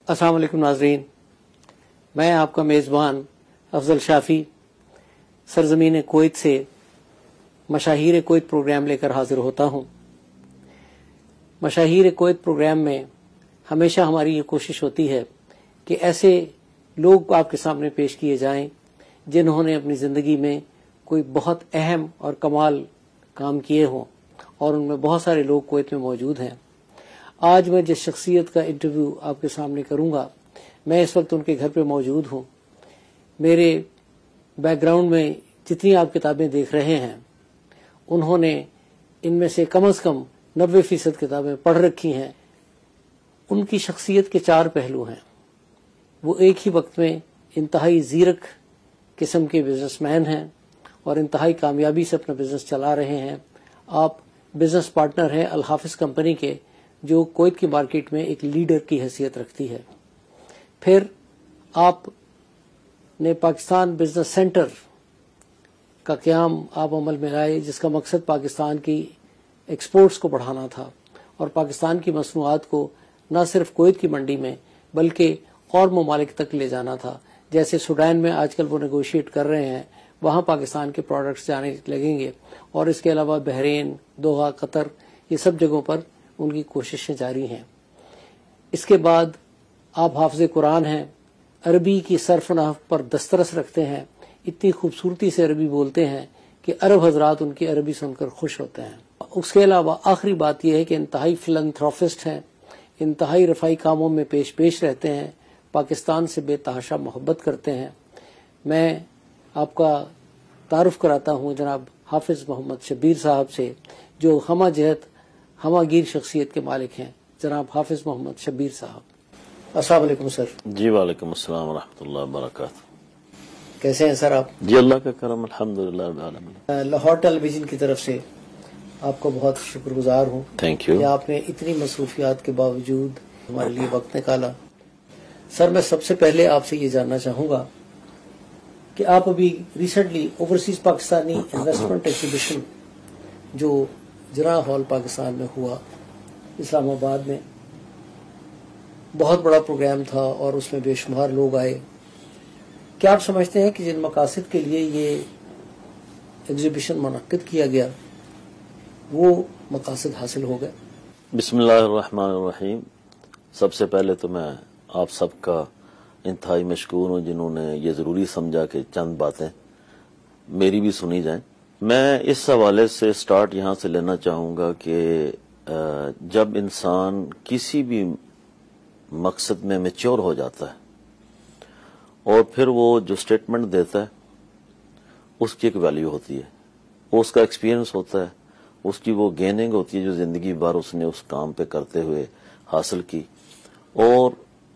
السلام علیکم ناظرین، میں آپ کا میزبان افضل شافی سرزمین کویت سے مشاہیر کویت پروگرام لے کر حاضر ہوتا ہوں۔ مشاہیر کویت پروگرام میں ہمیشہ ہماری یہ کوشش ہوتی ہے کہ ایسے لوگ آپ کے سامنے پیش کیے جائیں جنہوں نے اپنی زندگی میں کوئی بہت اہم اور کمال کام کیے ہوں، اور ان میں بہت سارے لوگ کویت میں موجود ہیں۔ آج میں جس شخصیت کا انٹرویو آپ کے سامنے کروں گا، میں اس وقت ان کے گھر پہ موجود ہوں۔ میرے بیک گراؤنڈ میں جتنی آپ کتابیں دیکھ رہے ہیں، انہوں نے ان میں سے کم از کم 90% کتابیں پڑھ رکھی ہیں۔ ان کی شخصیت کے 4 پہلو ہیں۔ وہ ایک ہی وقت میں انتہائی زیرک قسم کے بزنس مین ہیں اور انتہائی کامیابی سے اپنا بزنس چلا رہے ہیں۔ آپ بزنس پارٹنر ہیں الحافظ کمپنی کے، جو کویت کی مارکیٹ میں ایک لیڈر کی حیثیت رکھتی ہے۔ پھر آپ نے پاکستان بزنس سینٹر کا قیام آپ عمل میں لائے، جس کا مقصد پاکستان کی ایکسپورٹس کو بڑھانا تھا اور پاکستان کی مصنوعات کو نہ صرف کویت کی منڈی میں بلکہ اور ممالک تک لے جانا تھا۔ جیسے سوڈان میں آج کل وہ نیگوشیٹ کر رہے ہیں، وہاں پاکستان کے پروڈکٹس جانے لگیں گے، اور اس کے علاوہ بحرین، دوحہ، قطر، یہ سب جگہوں پر ان کی کوششیں جاری ہیں۔ اس کے بعد آپ حافظ قرآن ہیں، عربی کی صرف نحو پر دسترس رکھتے ہیں، اتنی خوبصورتی سے عربی بولتے ہیں کہ عرب حضرات ان کی عربی سن کر خوش ہوتے ہیں۔ اس کے علاوہ آخری بات یہ ہے کہ انتہائی فلنتھراپسٹ ہیں، انتہائی رفاہی کاموں میں پیش رہتے ہیں، پاکستان سے بے تحاشا محبت کرتے ہیں۔ میں آپ کا تعارف کراتا ہوں جناب حافظ محمد شبیر صاحب سے، جو ہمہ جہت ہمہ گیر شخصیت کے مالک ہیں، جناب حافظ محمد شبیر صاحب۔ السلام علیکم سر۔ جی وعلیکم السلام ورحمۃ اللہ وبرکاتہ۔ کیسے ہیں سر آپ؟ جی اللہ کا کرم، الحمدللہ رب العالمین۔ لاہور ٹیلی ویژن کی طرف سے آپ کا بہت شکر گزار ہوں، تھینک یو کہ آپ نے اتنی مصروفیات کے باوجود ہمارے لیے وقت نکالا۔ سر، میں سب سے پہلے آپ سے یہ جاننا چاہوں گا کہ آپ ابھی recently overseas Pakistani investment exhibition جو جناح ہال پاکستان میں ہوا، اسلام آباد میں، بہت بڑا پروگرام تھا اور اس میں بے شمار لوگ آئے۔ کیا آپ سمجھتے ہیں کہ جن مقاصد کے لیے یہ ایگزیبیشن منعقد کیا گیا وہ مقاصد حاصل ہو گئے؟ بسم اللہ الرحمن الرحیم۔ سب سے پہلے تو میں آپ سب کا انتہائی مشکور ہوں جنہوں نے یہ ضروری سمجھا کہ چند باتیں میری بھی سنی جائیں۔ میں اس حوالے سے سٹارٹ یہاں سے لینا چاہوں گا کہ جب انسان کسی بھی مقصد میں میچور ہو جاتا ہے اور پھر وہ جو سٹیٹمنٹ دیتا ہے اس کی ایک ویلیو ہوتی ہے، وہ اس کا ایکسپیرینس ہوتا ہے، اس کی وہ گیننگ ہوتی ہے جو زندگی بھر اس نے اس کام پہ کرتے ہوئے حاصل کی۔ اور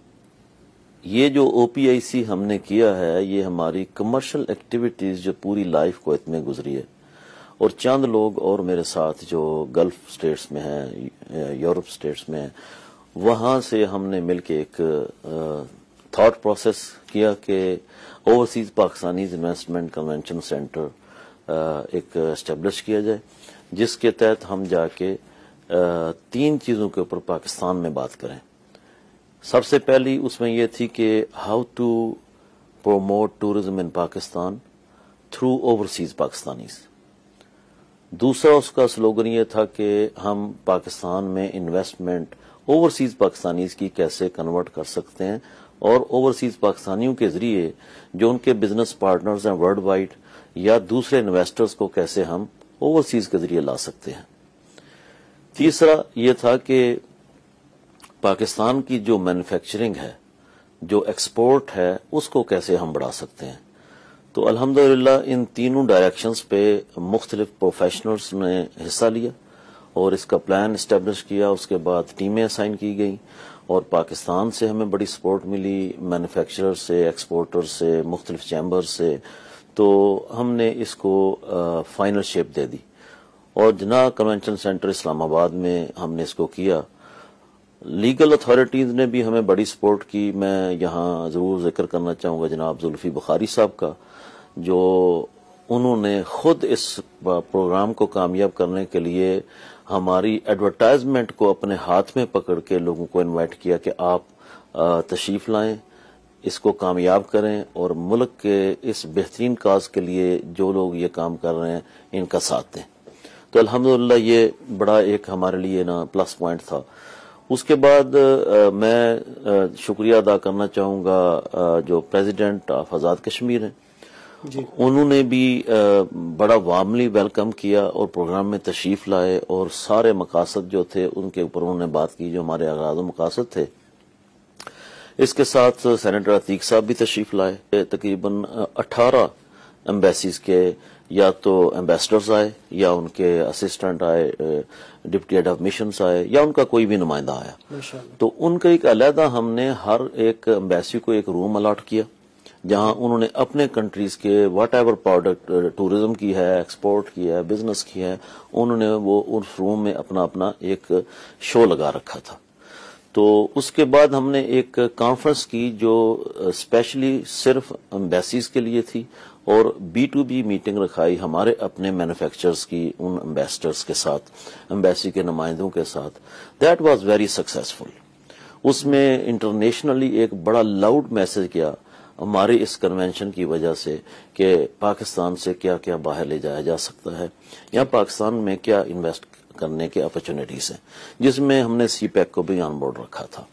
یہ جو او پی آئی سی ہم نے کیا ہے، یہ ہماری کمرشل ایکٹیویٹیز جو پوری لائف کو اتنے گزری ہے، اور چند لوگ اور میرے ساتھ جو گلف سٹیٹس میں ہیں، یورپ سٹیٹس میں ہیں، وہاں سے ہم نے مل کے ایک تھاٹ پروسیس کیا کہ overseas Pakistanis investment convention centre ایک اسٹیبلش کیا جائے، جس کے تحت ہم جا کے 3 چیزوں کے اوپر پاکستان میں بات کریں۔ سب سے پہلی اس میں یہ تھی کہ how to promote tourism in Pakistan through overseas Pakistanis. دوسرا اس کا سلوگن یہ تھا کہ ہم پاکستان میں انویسٹمنٹ اوورسیز پاکستانیز کی کیسے کنورٹ کر سکتے ہیں، اور اوورسیز پاکستانیوں کے ذریعے جو ان کے بزنس پارٹنرز ہیں ورلڈ وائڈ یا دوسرے انویسٹرز کو کیسے ہم اوورسیز کے ذریعے لا سکتے ہیں۔ تیسرا یہ تھا کہ پاکستان کی جو مینوفیکچرنگ ہے، جو ایکسپورٹ ہے، اس کو کیسے ہم بڑھا سکتے ہیں۔ تو الحمدللہ ان تینوں ڈائریکشنز پہ مختلف پروفیشنلز نے حصہ لیا اور اس کا پلان اسٹیبلش کیا۔ اس کے بعد ٹیمیں اسائن کی گئیں اور پاکستان سے ہمیں بڑی سپورٹ ملی، مینوفیکچرر سے، ایکسپورٹر سے، مختلف چیمبر سے، تو ہم نے اس کو فائنل شیپ دے دی۔ اور جناح کنونشن سینٹر اسلام آباد میں ہم نے اس کو کیا۔ لیگل اتھارٹیز نے بھی ہمیں بڑی سپورٹ کی۔ میں یہاں ضرور ذکر کرنا چاہوں گا جناب زلفی بخاری صاحب کا، جو انہوں نے خود اس پروگرام کو کامیاب کرنے کے لیے ہماری ایڈورٹائزمنٹ کو اپنے ہاتھ میں پکڑ کے لوگوں کو انوائٹ کیا کہ آپ تشریف لائیں، اس کو کامیاب کریں اور ملک کے اس بہترین کاز کے لیے جو لوگ یہ کام کر رہے ہیں ان کا ساتھ دیں۔ تو الحمدللہ یہ بڑا ایک ہمارے لیے پلس پوائنٹ تھا۔ اس کے بعد میں شکریہ ادا کرنا چاہوں گا جو پریزیڈنٹ آف آزاد کشمیر ہیں، انہوں نے بھی بڑا وارملی ویلکم کیا اور پروگرام میں تشریف لائے اور سارے مقاصد جو تھے ان کے اوپر انہوں نے بات کی جو ہمارے اغراض و مقاصد تھے۔ اس کے ساتھ سینیٹر عتیق صاحب بھی تشریف لائے، تقریباً 18 ایمبیسیز کے یا تو ایمبیسڈرز آئے یا ان کے اسسٹنٹ آئے، ڈپٹی ہیڈ آف مشنز آئے یا ان کا کوئی بھی نمائندہ آیا۔ تو ان کا ایک علیحدہ ہم نے ہر ایک ایمبیسی کو ایک روم الاٹ کیا جہاں انہوں نے اپنے کنٹریز کے واٹ ایور پروڈکٹ ٹورزم کی ہے، ایکسپورٹ کی ہے، بزنس کی ہے، انہوں نے وہ اس روم میں اپنا اپنا ایک شو لگا رکھا تھا۔ تو اس کے بعد ہم نے ایک کانفرنس کی جو اسپیشلی صرف ایمبیسیز کے لیے تھی اور B2B میٹنگ رکھائی ہمارے اپنے مینوفیکچررز کی ان ایمبیسڈرز کے ساتھ، ایمبیسی کے نمائندوں کے ساتھ۔ That was very successful. اس میں انٹرنیشنلی ایک بڑا لاؤڈ میسج گیا ہمارے اس کنونشن کی وجہ سے کہ پاکستان سے کیا کیا باہر لے جایا جا سکتا ہے یا پاکستان میں کیا انویسٹ کرنے کے اپرچونیٹیز ہیں، جس میں ہم نے سی پیک کو بھی آن بورڈ رکھا تھا۔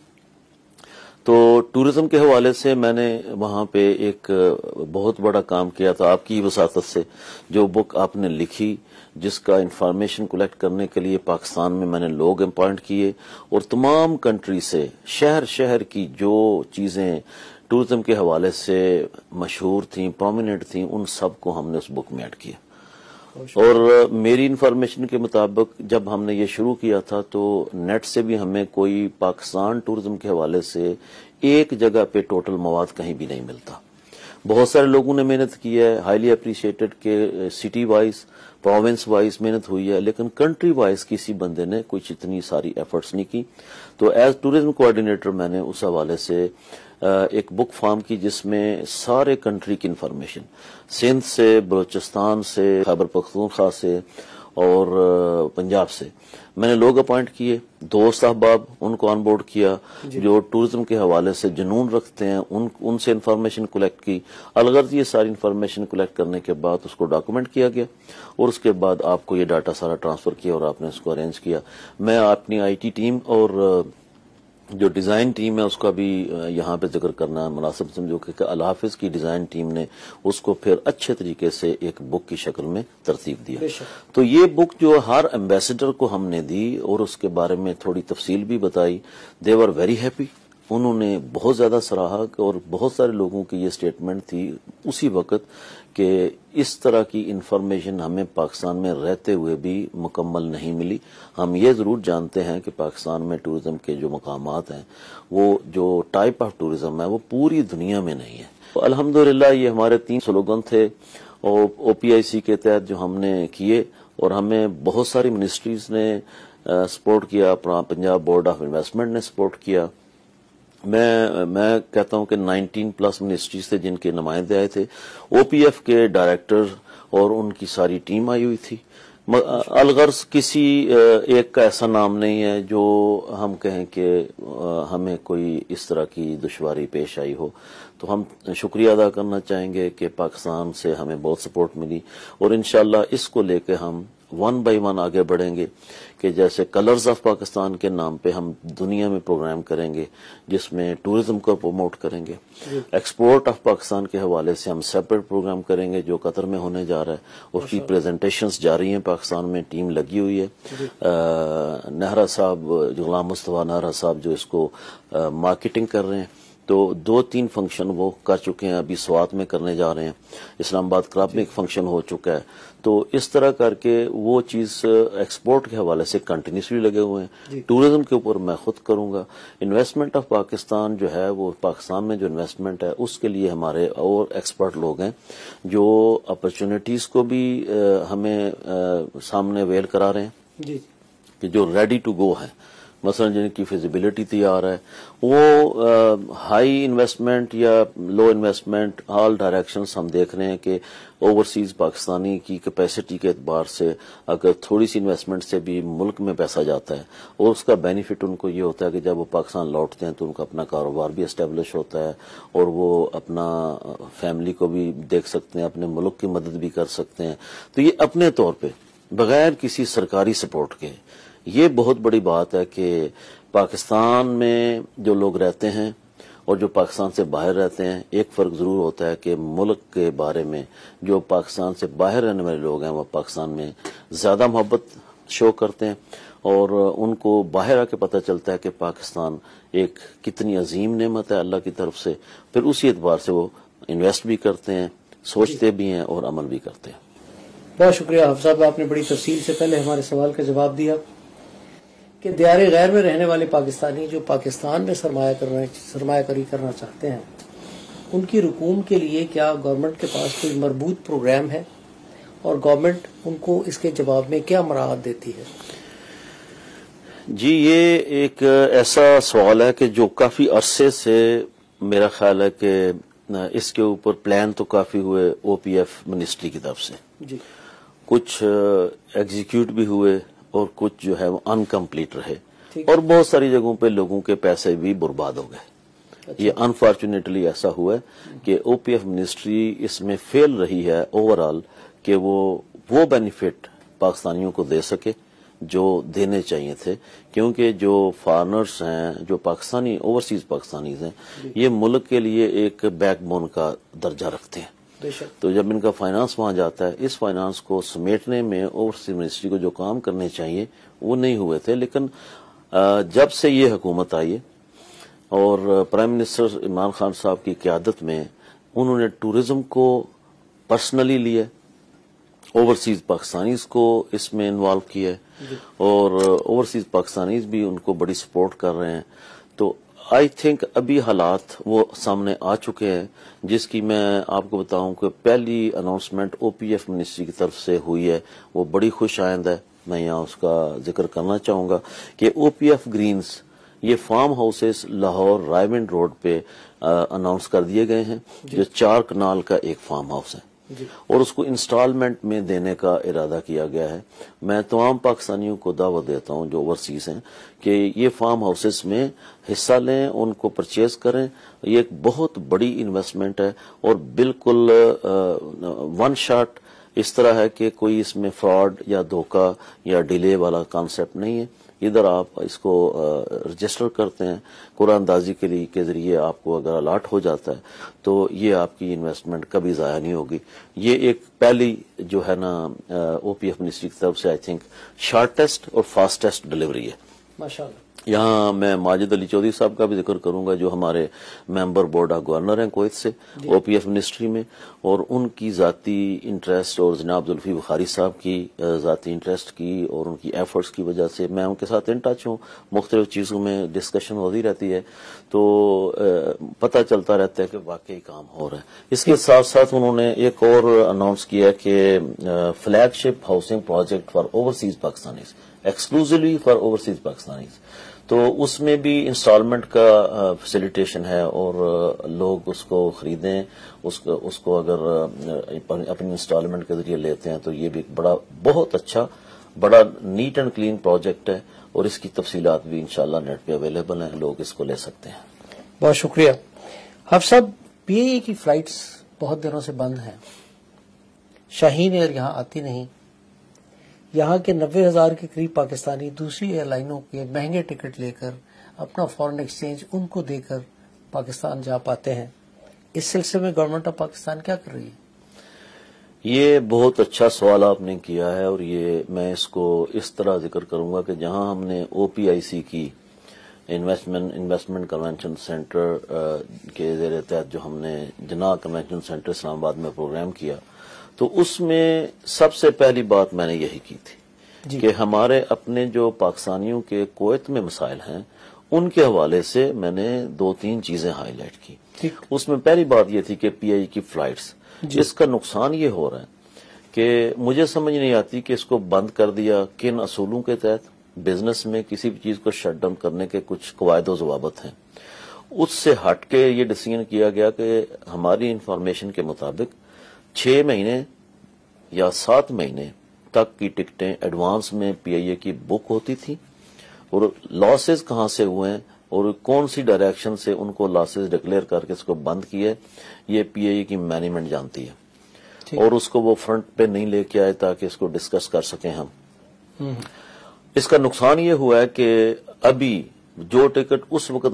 تو ٹورزم کے حوالے سے میں نے وہاں پہ ایک بہت بڑا کام کیا تھا آپ کی وساطت سے، جو بک آپ نے لکھی جس کا انفارمیشن کلیکٹ کرنے کے لیے پاکستان میں نے لوگ اپوائنٹ کیے اور تمام کنٹری سے شہر شہر کی جو چیزیں ٹورزم کے حوالے سے مشہور تھیں، پرومیننٹ تھیں، ان سب کو ہم نے اس بک میں ایڈ کیا۔ اور میری انفارمیشن کے مطابق جب ہم نے یہ شروع کیا تھا تو نیٹ سے بھی ہمیں کوئی پاکستان ٹورزم کے حوالے سے ایک جگہ پہ ٹوٹل مواد کہیں بھی نہیں ملتا۔ بہت سارے لوگوں نے محنت کی ہے، ہائیلی اپریشیٹڈ کہ سٹی وائز، پروونس وائز محنت ہوئی ہے، لیکن کنٹری وائز کسی بندے نے کچھ اتنی ساری ایفرٹس نہیں کی۔ تو ایز ٹورزم کوآرڈینیٹر میں نے اس حوالے سے ایک بک فارم کی جس میں سارے کنٹری کی انفارمیشن، سندھ سے، بلوچستان سے، خیبر پختونخوا سے اور پنجاب سے میں نے لوگ اپوائنٹ کیے، دوست احباب ان کو آن بورڈ کیا جو ٹورزم کے حوالے سے جنون رکھتے ہیں، ان سے انفارمیشن کلیکٹ کی۔ الغرض یہ ساری انفارمیشن کلیکٹ کرنے کے بعد اس کو ڈاکومنٹ کیا گیا اور اس کے بعد آپ کو یہ ڈاٹا سارا ٹرانسفر کیا اور آپ نے اس کو ارینج کیا۔ میں اپنی آئی ٹی ٹیم اور جو ڈیزائن ٹیم ہے اس کا بھی یہاں پہ ذکر کرنا مناسب سمجھو کہ الحافظ کی ڈیزائن ٹیم نے اس کو پھر اچھے طریقے سے ایک بک کی شکل میں ترتیب دیا۔ تو یہ بک جو ہر ایمبیسڈر کو ہم نے دی اور اس کے بارے میں تھوڑی تفصیل بھی بتائی، دے ور ویری ہیپی، انہوں نے بہت زیادہ سراہا اور بہت سارے لوگوں کی یہ سٹیٹمنٹ تھی اسی وقت کہ اس طرح کی انفارمیشن ہمیں پاکستان میں رہتے ہوئے بھی مکمل نہیں ملی۔ ہم یہ ضرور جانتے ہیں کہ پاکستان میں ٹورزم کے جو مقامات ہیں، وہ جو ٹائپ آف ٹورزم ہے وہ پوری دنیا میں نہیں ہے۔ الحمدللہ یہ ہمارے 3 سلوگن تھے اور OPIC کے تحت جو ہم نے کیے اور ہمیں بہت ساری منسٹریز نے سپورٹ کیا، پنجاب بورڈ آف انویسٹمنٹ نے سپورٹ کیا۔ میں کہتا ہوں کہ 19 پلس منسٹریز تھے جن کے نمائندے آئے تھے، OPF کے ڈائریکٹر اور ان کی ساری ٹیم آئی ہوئی تھی۔ الغرض کسی ایک کا ایسا نام نہیں ہے جو ہم کہیں کہ ہمیں کوئی اس طرح کی دشواری پیش آئی ہو۔ تو ہم شکریہ ادا کرنا چاہیں گے کہ پاکستان سے ہمیں بہت سپورٹ ملی اور انشاءاللہ اس کو لے کے ہم 1 by 1 آگے بڑھیں گے کہ جیسے کلرز آف پاکستان کے نام پہ ہم دنیا میں پروگرام کریں گے جس میں ٹورزم کو پروموٹ کریں گے، ایکسپورٹ آف پاکستان کے حوالے سے ہم سیپریٹ پروگرام کریں گے جو قطر میں ہونے جا رہا ہے، اس کی پریزنٹیشنز جاری ہیں، پاکستان میں ٹیم لگی ہوئی ہے۔ نہرا صاحب، غلام مصطفیٰ نہرا صاحب جو اس کو مارکیٹنگ کر رہے ہیں، تو 2-3 فنکشن وہ کر چکے ہیں، ابھی سوات میں کرنے جا رہے ہیں، اسلام آباد کلب میں ایک فنکشن ہو چکا ہے۔ تو اس طرح کر کے وہ چیز ایکسپورٹ کے حوالے سے کنٹینیوسلی لگے ہوئے ہیں۔ ٹورزم کے اوپر میں خود کروں گا، انویسٹمنٹ آف پاکستان جو ہے وہ پاکستان میں جو انویسٹمنٹ ہے اس کے لیے ہمارے اور ایکسپرٹ لوگ ہیں جو اپرچونٹیز کو بھی ہمیں سامنے ویل کرا رہے ہیں کہ جو ریڈی ٹو گو ہیں۔ مثلا جن کی فیزیبلٹی تیار ہے وہ ہائی انویسٹمنٹ یا لو انویسٹمنٹ آل ڈائریکشنز ہم دیکھ رہے ہیں کہ اوورسیز پاکستانی کی کیپیسٹی کے اعتبار سے اگر تھوڑی سی انویسٹمنٹ سے بھی ملک میں پیسہ جاتا ہے اور اس کا بینیفٹ ان کو یہ ہوتا ہے کہ جب وہ پاکستان لوٹتے ہیں تو ان کا اپنا کاروبار بھی اسٹیبلش ہوتا ہے اور وہ اپنا فیملی کو بھی دیکھ سکتے ہیں, اپنے ملک کی مدد بھی کر سکتے ہیں. تو یہ اپنے طور پہ بغیر کسی سرکاری سپورٹ کے, یہ بہت بڑی بات ہے کہ پاکستان میں جو لوگ رہتے ہیں اور جو پاکستان سے باہر رہتے ہیں, ایک فرق ضرور ہوتا ہے کہ ملک کے بارے میں جو پاکستان سے باہر رہنے والے لوگ ہیں وہ پاکستان میں زیادہ محبت شو کرتے ہیں اور ان کو باہر آ کے پتہ چلتا ہے کہ پاکستان ایک کتنی عظیم نعمت ہے اللہ کی طرف سے, پھر اسی اعتبار سے وہ انویسٹ بھی کرتے ہیں, سوچتے بھی ہیں اور عمل بھی کرتے ہیں. بہت شکریہ حافظ صاحب, آپ نے بڑی تفصیل سے پہلے ہمارے سوال کا جواب دیا کہ دیار غیر میں رہنے والے پاکستانی جو پاکستان میں سرمایہ کاری کرنا چاہتے ہیں ان کی رقوم کے لیے کیا گورنمنٹ کے پاس کوئی مربوط پروگرام ہے اور گورنمنٹ ان کو اس کے جواب میں کیا مراعات دیتی ہے؟ جی, یہ ایک ایسا سوال ہے کہ جو کافی عرصے سے میرا خیال ہے کہ اس کے اوپر پلان تو کافی ہوئے او پی ایف منسٹری کی طرف سے, جی, کچھ ایگزیکیوٹ بھی ہوئے اور کچھ جو ہے وہ انکمپلیٹ رہے اور بہت ساری جگہوں پہ لوگوں کے پیسے بھی برباد ہو گئے. اچھا. یہ انفارچونیٹلی ایسا ہوا ہے کہ او پی ایف منسٹری اس میں فیل رہی ہے اوور آل کہ وہ بینیفٹ پاکستانیوں کو دے سکے جو دینے چاہیے تھے, کیونکہ جو فارنرز ہیں, جو پاکستانی اوورسیز پاکستانیز ہیں, یہ ملک کے لیے ایک بیک بون کا درجہ رکھتے ہیں. تو جب ان کا فائنانس وہاں جاتا ہے, اس فائنانس کو سمیٹنے میں اوورسیز منسٹری کو جو کام کرنے چاہیے وہ نہیں ہوئے تھے. لیکن جب سے یہ حکومت آئی ہے اور پرائم منسٹر عمران خان صاحب کی قیادت میں انہوں نے ٹورزم کو پرسنلی لیا, اوورسیز پاکستانیز کو اس میں انوالو کیا اور اوورسیز پاکستانیز بھی ان کو بڑی سپورٹ کر رہے ہیں. تو آئی تھنک ابھی حالات وہ سامنے آ چکے ہیں جس کی میں آپ کو بتاؤں کہ پہلی announcement O P F ministry کی طرف سے ہوئی ہے, وہ بڑی خوش آئند ہے. میں یہاں اس کا ذکر کرنا چاہوں گا کہ او پی ایف گرینز یہ farmhouses Lahore Raiwind road پہ اناؤنس کر دیے گئے ہیں, جو 4 کنال کا ایک فارم ہاؤس ہے اور اس کو انسٹالمنٹ میں دینے کا ارادہ کیا گیا ہے. میں تمام پاکستانیوں کو دعوت دیتا ہوں جو اوورسیز ہیں کہ یہ فارم ہاؤسز میں حصہ لیں, ان کو پرچیز کریں. یہ ایک بہت بڑی انویسٹمنٹ ہے اور بالکل ون شاٹ اس طرح ہے کہ کوئی اس میں فراڈ یا دھوکہ یا ڈیلے والا کانسیپٹ نہیں ہے. ادھر آپ اس کو رجسٹر کرتے ہیں, قرعہ اندازی کے ذریعے آپ کو اگر الاٹ ہو جاتا ہے تو یہ آپ کی انویسٹمنٹ کبھی ضائع نہیں ہوگی. یہ ایک پہلی جو ہے نا او پی ایف منسٹری کی طرف سے آئی تھنک شارٹیسٹ اور فاسٹیسٹ ڈلیوری ہے. ماشاءاللہ. یہاں میں ماجد علی چودھری صاحب کا بھی ذکر کروں گا جو ہمارے ممبر بورڈ آف گورنر ہیں کویت سے او پی ایف منسٹری میں, اور ان کی ذاتی انٹرسٹ اور جناب زلفی بخاری صاحب کی ذاتی انٹرسٹ کی اور ان کی ایفرٹس کی وجہ سے میں ان کے ساتھ ان ٹچ ہوں, مختلف چیزوں میں ڈسکشن ہوتی رہتی ہے تو پتہ چلتا رہتا ہے کہ واقعی کام ہو رہا ہے. اس کے ساتھ ساتھ انہوں نے ایک اور اناؤنس کیا کہ flagship housing project for overseas Pakistanis, exclusively for overseas Pakistanis. تو اس میں بھی انسٹالمنٹ کا فیسیلیٹیشن ہے اور لوگ اس کو خریدیں, اس کو اگر اپنی انسٹالمنٹ کے ذریعے لیتے ہیں تو یہ بھی بہت اچھا بڑا نیٹ اینڈ کلین پروجیکٹ ہے اور اس کی تفصیلات بھی انشاءاللہ نیٹ پہ اویلیبل ہیں, لوگ اس کو لے سکتے ہیں. بہت شکریہ. حافظ صاحب, پی اے کی فلائٹس بہت دنوں سے بند ہیں, شاہین ایئر یہاں آتی نہیں, یہاں کے 90,000 کے قریب پاکستانی دوسری ایئر لائنوں کے مہنگے ٹکٹ لے کر اپنا فارن ایکسچینج ان کو دے کر پاکستان جا پاتے ہیں. اس سلسلے میں گورنمنٹ آف پاکستان کیا کر رہی ہے؟ یہ بہت اچھا سوال آپ نے کیا ہے اور یہ میں اس کو اس طرح ذکر کروں گا کہ جہاں ہم نے او پی آئی سی کی انویسٹمنٹ کنونشن سینٹر کے زیر تحت جو ہم نے جناح کنونشن سینٹر اسلام آباد میں پروگرام کیا تو اس میں سب سے پہلی بات میں نے یہی کی تھی کہ ہمارے اپنے جو پاکستانیوں کے کویت میں مسائل ہیں ان کے حوالے سے میں نے 2-3 چیزیں ہائی لائٹ کی. اس میں پہلی بات یہ تھی کہ پی آئی کی فلائٹس اس کا نقصان یہ ہو رہا ہے کہ مجھے سمجھ نہیں آتی کہ اس کو بند کر دیا کن اصولوں کے تحت. بزنس میں کسی بھی چیز کو شٹ ڈاؤن کرنے کے کچھ قواعد و ضوابط ہیں. اس سے ہٹ کے یہ ڈیسیژن کیا گیا کہ ہماری انفارمیشن کے مطابق 6 مہینے یا 7 مہینے تک کی ٹکٹیں ایڈوانس میں پی آئی اے کی بک ہوتی تھی، اور لاسز کہاں سے ہوئے ہیں اور کون سی ڈائریکشن سے ان کو لاسز ڈکلیئر کر کے اس کو بند کیے، یہ پی آئی اے کی مینجمنٹ جانتی ہے، اور اس کو وہ فرنٹ پہ نہیں لے کے آئے تاکہ اس کو ڈسکس کر سکیں ہم. اس کا نقصان یہ ہوا ہے کہ ابھی جو ٹکٹ اس وقت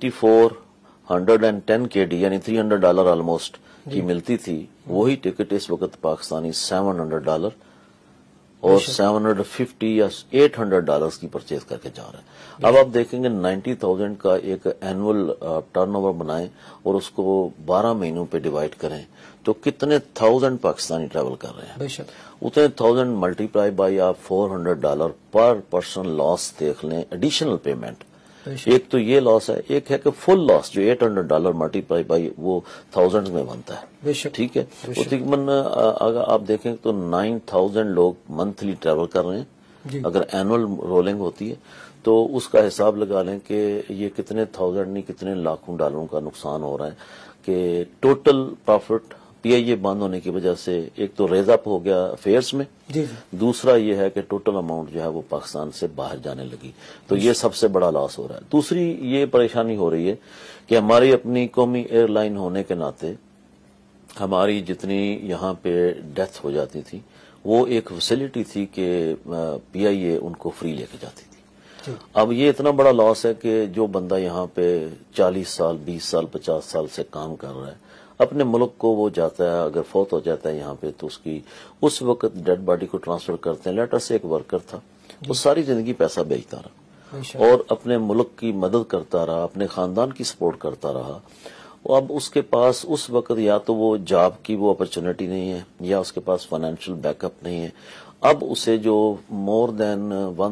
9410 KD یعنی $300 آلموسٹ کی ملتی تھی، وہی ٹکٹ اس وقت پاکستانی $700 اور 750 یا $800 کی پرچیز کر کے جا رہا ہے. اب آپ دیکھیں گے 90,000 کا ایک اینول ٹرن اوور بنائیں اور اس کو 12 مہینوں پہ ڈیوائڈ کریں تو کتنے 1000 پاکستانی ٹریول کر رہے ہیں. اتنے 1000 ملٹی پلائی بائی آپ $400 پر پرسن لاس دیکھ لیں، ایڈیشنل پیمنٹ. ایک تو یہ لاس ہے، ایک ہے کہ فل لاس جو $800 ملٹی پلائی بائی وہ 1000 میں بنتا ہے. ٹھیک ہے، تقریباً اگر آپ دیکھیں تو 9000 لوگ منتھلی ٹریول کر رہے ہیں. اگر اینول رولنگ ہوتی ہے تو اس کا حساب لگا لیں کہ یہ کتنے 1000 نہیں کتنے لاکھوں ڈالروں کا نقصان ہو رہا ہے کہ ٹوٹل پروفٹ پی آئی اے بند ہونے کی وجہ سے ایک تو ریز اپ ہو گیا فیئرز میں، دوسرا یہ ہے کہ ٹوٹل اماؤنٹ جو ہے وہ پاکستان سے باہر جانے لگی، تو یہ سب سے بڑا لاس ہو رہا ہے. دوسری یہ پریشانی ہو رہی ہے کہ ہماری اپنی قومی ایئر لائن ہونے کے ناطے ہماری جتنی یہاں پہ ڈیتھ ہو جاتی تھی وہ ایک فیسلٹی تھی کہ پی آئی اے ان کو فری لے کے جاتی تھی. اب یہ اتنا بڑا لاس ہے کہ جو بندہ یہاں پہ 40 سال 20 سال 50 سال سے کام کر رہا ہے اپنے ملک کو وہ جاتا ہے، اگر فوت ہو جاتا ہے یہاں پہ تو اس کی اس وقت ڈیڈ باڈی کو ٹرانسفر کرتے ہیں. لیٹر سے ایک ورکر تھا، وہ ساری زندگی پیسہ بیچتا رہا اور اپنے ملک کی مدد کرتا رہا، اپنے خاندان کی سپورٹ کرتا رہا. اب اس کے پاس اس وقت یا تو وہ جاب کی وہ اپرچونٹی نہیں ہے یا اس کے پاس فائنینشیل بیک اپ نہیں ہے. اب اسے جو مور دین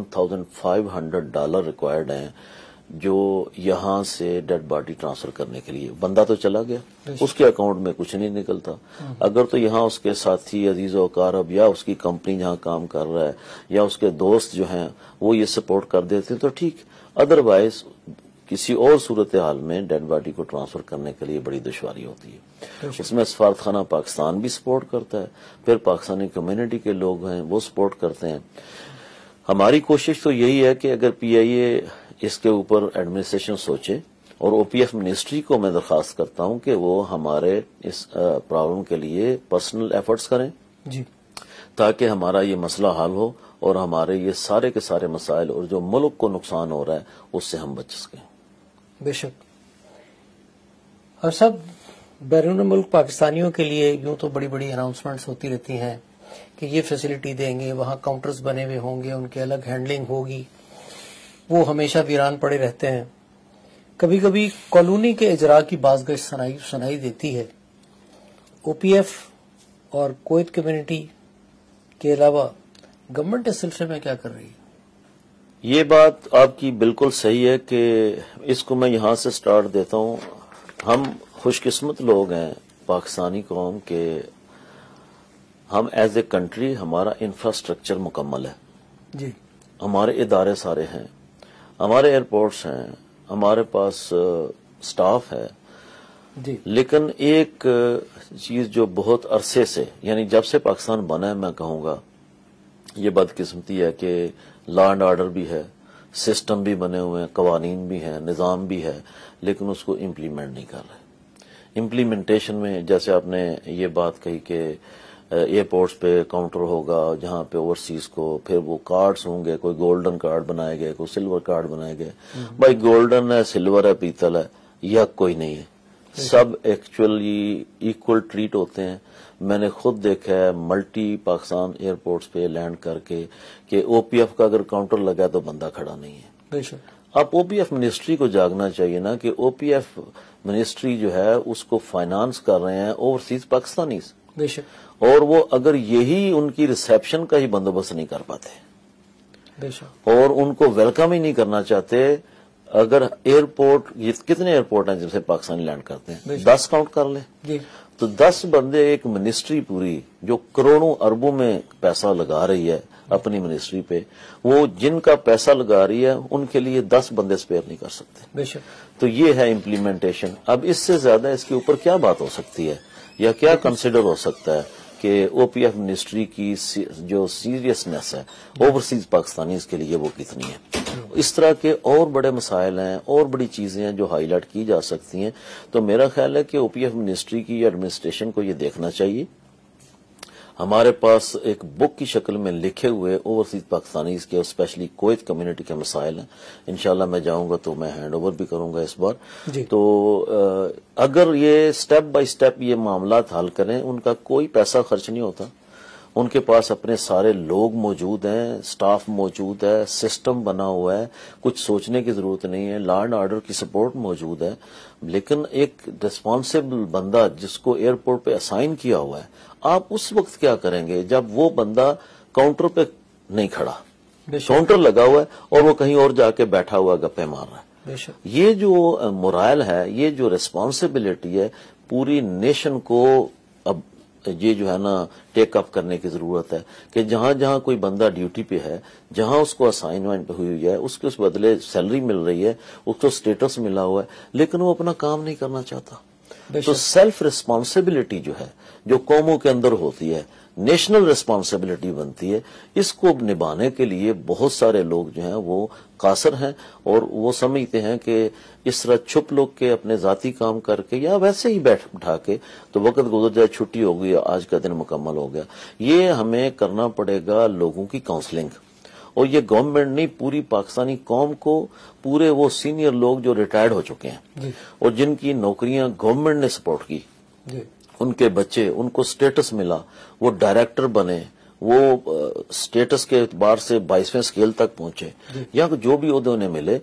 $1,500 ریکوائرڈ ہیں جو یہاں سے ڈیڈ باڈی ٹرانسفر کرنے کے لیے، بندہ تو چلا گیا، اس کے اکاؤنٹ میں کچھ نہیں نکلتا. اگر تو یہاں اس کے ساتھی عزیز و اقارب یا اس کی کمپنی جہاں کام کر رہا ہے یا اس کے دوست جو ہیں وہ یہ سپورٹ کر دیتے تو ٹھیک، ادروائز کسی اور صورتحال میں ڈیڈ باڈی کو ٹرانسفر کرنے کے لیے بڑی دشواری ہوتی ہے. اس میں سفارت خانہ پاکستان بھی سپورٹ کرتا ہے، پھر پاکستانی کمیونٹی کے لوگ ہیں وہ سپورٹ کرتے ہیں. ہماری کوشش تو یہی ہے کہ اگر پی آئی اے اس کے اوپر ایڈمنسٹریشن سوچے، اور او پی ایف منسٹری کو میں درخواست کرتا ہوں کہ وہ ہمارے اس پرابلم کے لیے پرسنل ایفرٹس کریں تاکہ ہمارا یہ مسئلہ حل ہو اور ہمارے یہ سارے کے سارے مسائل اور جو ملک کو نقصان ہو رہا ہے اس سے ہم بچ سکیں. بے شک. اور سب بیرون ملک پاکستانیوں کے لیے یوں تو بڑی بڑی اناؤنسمنٹس ہوتی رہتی ہیں کہ یہ فیسلٹی دیں گے، وہاں کاؤنٹرز بنے ہوئے ہوں گے، ان کے الگ ہینڈلنگ ہوگی، وہ ہمیشہ ویران پڑے رہتے ہیں. کبھی کبھی کالونی کے اجراء کی بازگشت سنائی دیتی ہے. او پی ایف اور کویت کمیونٹی کے علاوہ گورنمنٹ اس سلسلے میں کیا کر رہی ہے؟ یہ بات آپ کی بالکل صحیح ہے کہ اس کو میں یہاں سے سٹارٹ دیتا ہوں. ہم خوش قسمت لوگ ہیں پاکستانی قوم کے، ہم ایز اے کنٹری ہمارا انفراسٹرکچر مکمل ہے، ہمارے ادارے سارے ہیں، ہمارے ایئرپورٹس ہیں، ہمارے پاس سٹاف ہے. لیکن ایک چیز جو بہت عرصے سے یعنی جب سے پاکستان بنا ہے میں کہوں گا یہ بدقسمتی ہے کہ لا اینڈ آرڈر بھی ہے، سسٹم بھی بنے ہوئے ہیں، قوانین بھی ہیں، نظام بھی ہے، لیکن اس کو امپلیمنٹ نہیں کر رہے. امپلیمنٹیشن میں جیسے آپ نے یہ بات کہی کہ ایئرپورٹس پہ کاؤنٹر ہوگا جہاں پہ اوورسیز کو، پھر وہ کارڈز ہوں گے، کوئی گولڈن کارڈ بنائے گئے، کوئی سلور کارڈ بنائے گئے. بھائی گولڈن ہے، سلور ہے، پیتل ہے، یا کوئی نہیں ہے، سب ایکچولی ایکول ٹریٹ ہوتے ہیں. میں نے خود دیکھا ہے ملٹی پاکستان ایئرپورٹس پہ لینڈ کر کے کہ او پی ایف کا اگر کاؤنٹر لگا تو بندہ کھڑا نہیں ہے. اب او پی ایف منسٹری کو جاگنا چاہیے نا کہ او پی ایف منسٹری جو ہے اس کو فائنانس کر رہے ہیں اوورسیز پاکستانیز، اور وہ اگر یہی ان کی ریسیپشن کا ہی بندوبست نہیں کر پاتے اور ان کو ویلکم ہی نہیں کرنا چاہتے اگر ایئرپورٹ، کتنے ایئرپورٹ ہیں جن سے پاکستانی لینڈ کرتے ہیں؟ 10 کاؤنٹ کر لیں جی، تو 10 بندے ایک منسٹری پوری جو کروڑوں اربوں میں پیسہ لگا رہی ہے اپنی منسٹری پہ، وہ جن کا پیسہ لگا رہی ہے ان کے لیے 10 بندے سپیئر نہیں کر سکتے. بے شک. تو یہ ہے امپلیمنٹیشن. اب اس سے زیادہ اس کے اوپر کیا بات ہو سکتی ہے یا کیا کنسیڈر ہو سکتا ہے کہ او پی ایف منسٹری کی جو سیریسنیس ہے اوورسیز پاکستانیز کے لیے وہ کتنی ہے. اس طرح کے اور بڑے مسائل ہیں اور بڑی چیزیں ہیں جو ہائی لائٹ کی جا سکتی ہیں. تو میرا خیال ہے کہ او پی ایف منسٹری کی ایڈمنسٹریشن کو یہ دیکھنا چاہیے. ہمارے پاس ایک بک کی شکل میں لکھے ہوئے اوورسیز پاکستانیز کے اسپیشلی کویت کمیونٹی کے مسائل ہیں. انشاءاللہ میں جاؤں گا تو میں ہینڈ اوور بھی کروں گا اس بار. تو اگر یہ سٹیپ بائی سٹیپ یہ معاملات حل کریں، ان کا کوئی پیسہ خرچ نہیں ہوتا، ان کے پاس اپنے سارے لوگ موجود ہیں، سٹاف موجود ہے، سسٹم بنا ہوا ہے، کچھ سوچنے کی ضرورت نہیں ہے، لا اینڈ آرڈر کی سپورٹ موجود ہے. لیکن ایک ریسپانسبل بندہ جس کو ایئرپورٹ پہ اسائن کیا ہوا ہے، آپ اس وقت کیا کریں گے جب وہ بندہ کاؤنٹر پہ نہیں کھڑا، کاؤنٹر لگا ہوا ہے اور وہ کہیں اور جا کے بیٹھا ہوا گپے مار رہا ہے. یہ جو مورائل ہے، یہ جو ریسپانسبلٹی ہے، پوری نیشن کو اب یہ جو ہے نا ٹیک اپ کرنے کی ضرورت ہے کہ جہاں جہاں کوئی بندہ ڈیوٹی پہ ہے، جہاں اس کو اسائنمنٹ ہوئی ہے، اس کے اس بدلے سیلری مل رہی ہے، اس کو سٹیٹس ملا ہوا ہے، لیکن وہ اپنا کام نہیں کرنا چاہتا. تو سیلف ریسپانسبلٹی جو ہے، جو قوموں کے اندر ہوتی ہے، نیشنل ریسپانسبلٹی بنتی ہے، اس کو نبھانے کے لیے بہت سارے لوگ جو ہیں وہ قاصر ہیں اور وہ سمجھتے ہیں کہ اس طرح چھپ لوگ کے اپنے ذاتی کام کر کے یا ویسے ہی بٹھا کے تو وقت گزر جائے، چھٹی ہو گئی، آج کا دن مکمل ہو گیا. یہ ہمیں کرنا پڑے گا لوگوں کی کاؤنسلنگ، اور یہ گورنمنٹ نہیں، پوری پاکستانی قوم کو، پورے وہ سینئر لوگ جو ریٹائرڈ ہو چکے ہیں اور جن کی نوکریاں گورنمنٹ نے سپورٹ کی، ان کے بچے، ان کو سٹیٹس ملا، وہ ڈائریکٹر بنے، وہ سٹیٹس کے اعتبار سے 22ویں اسکیل تک پہنچے، یا جو بھی عہدے انہیں ملے،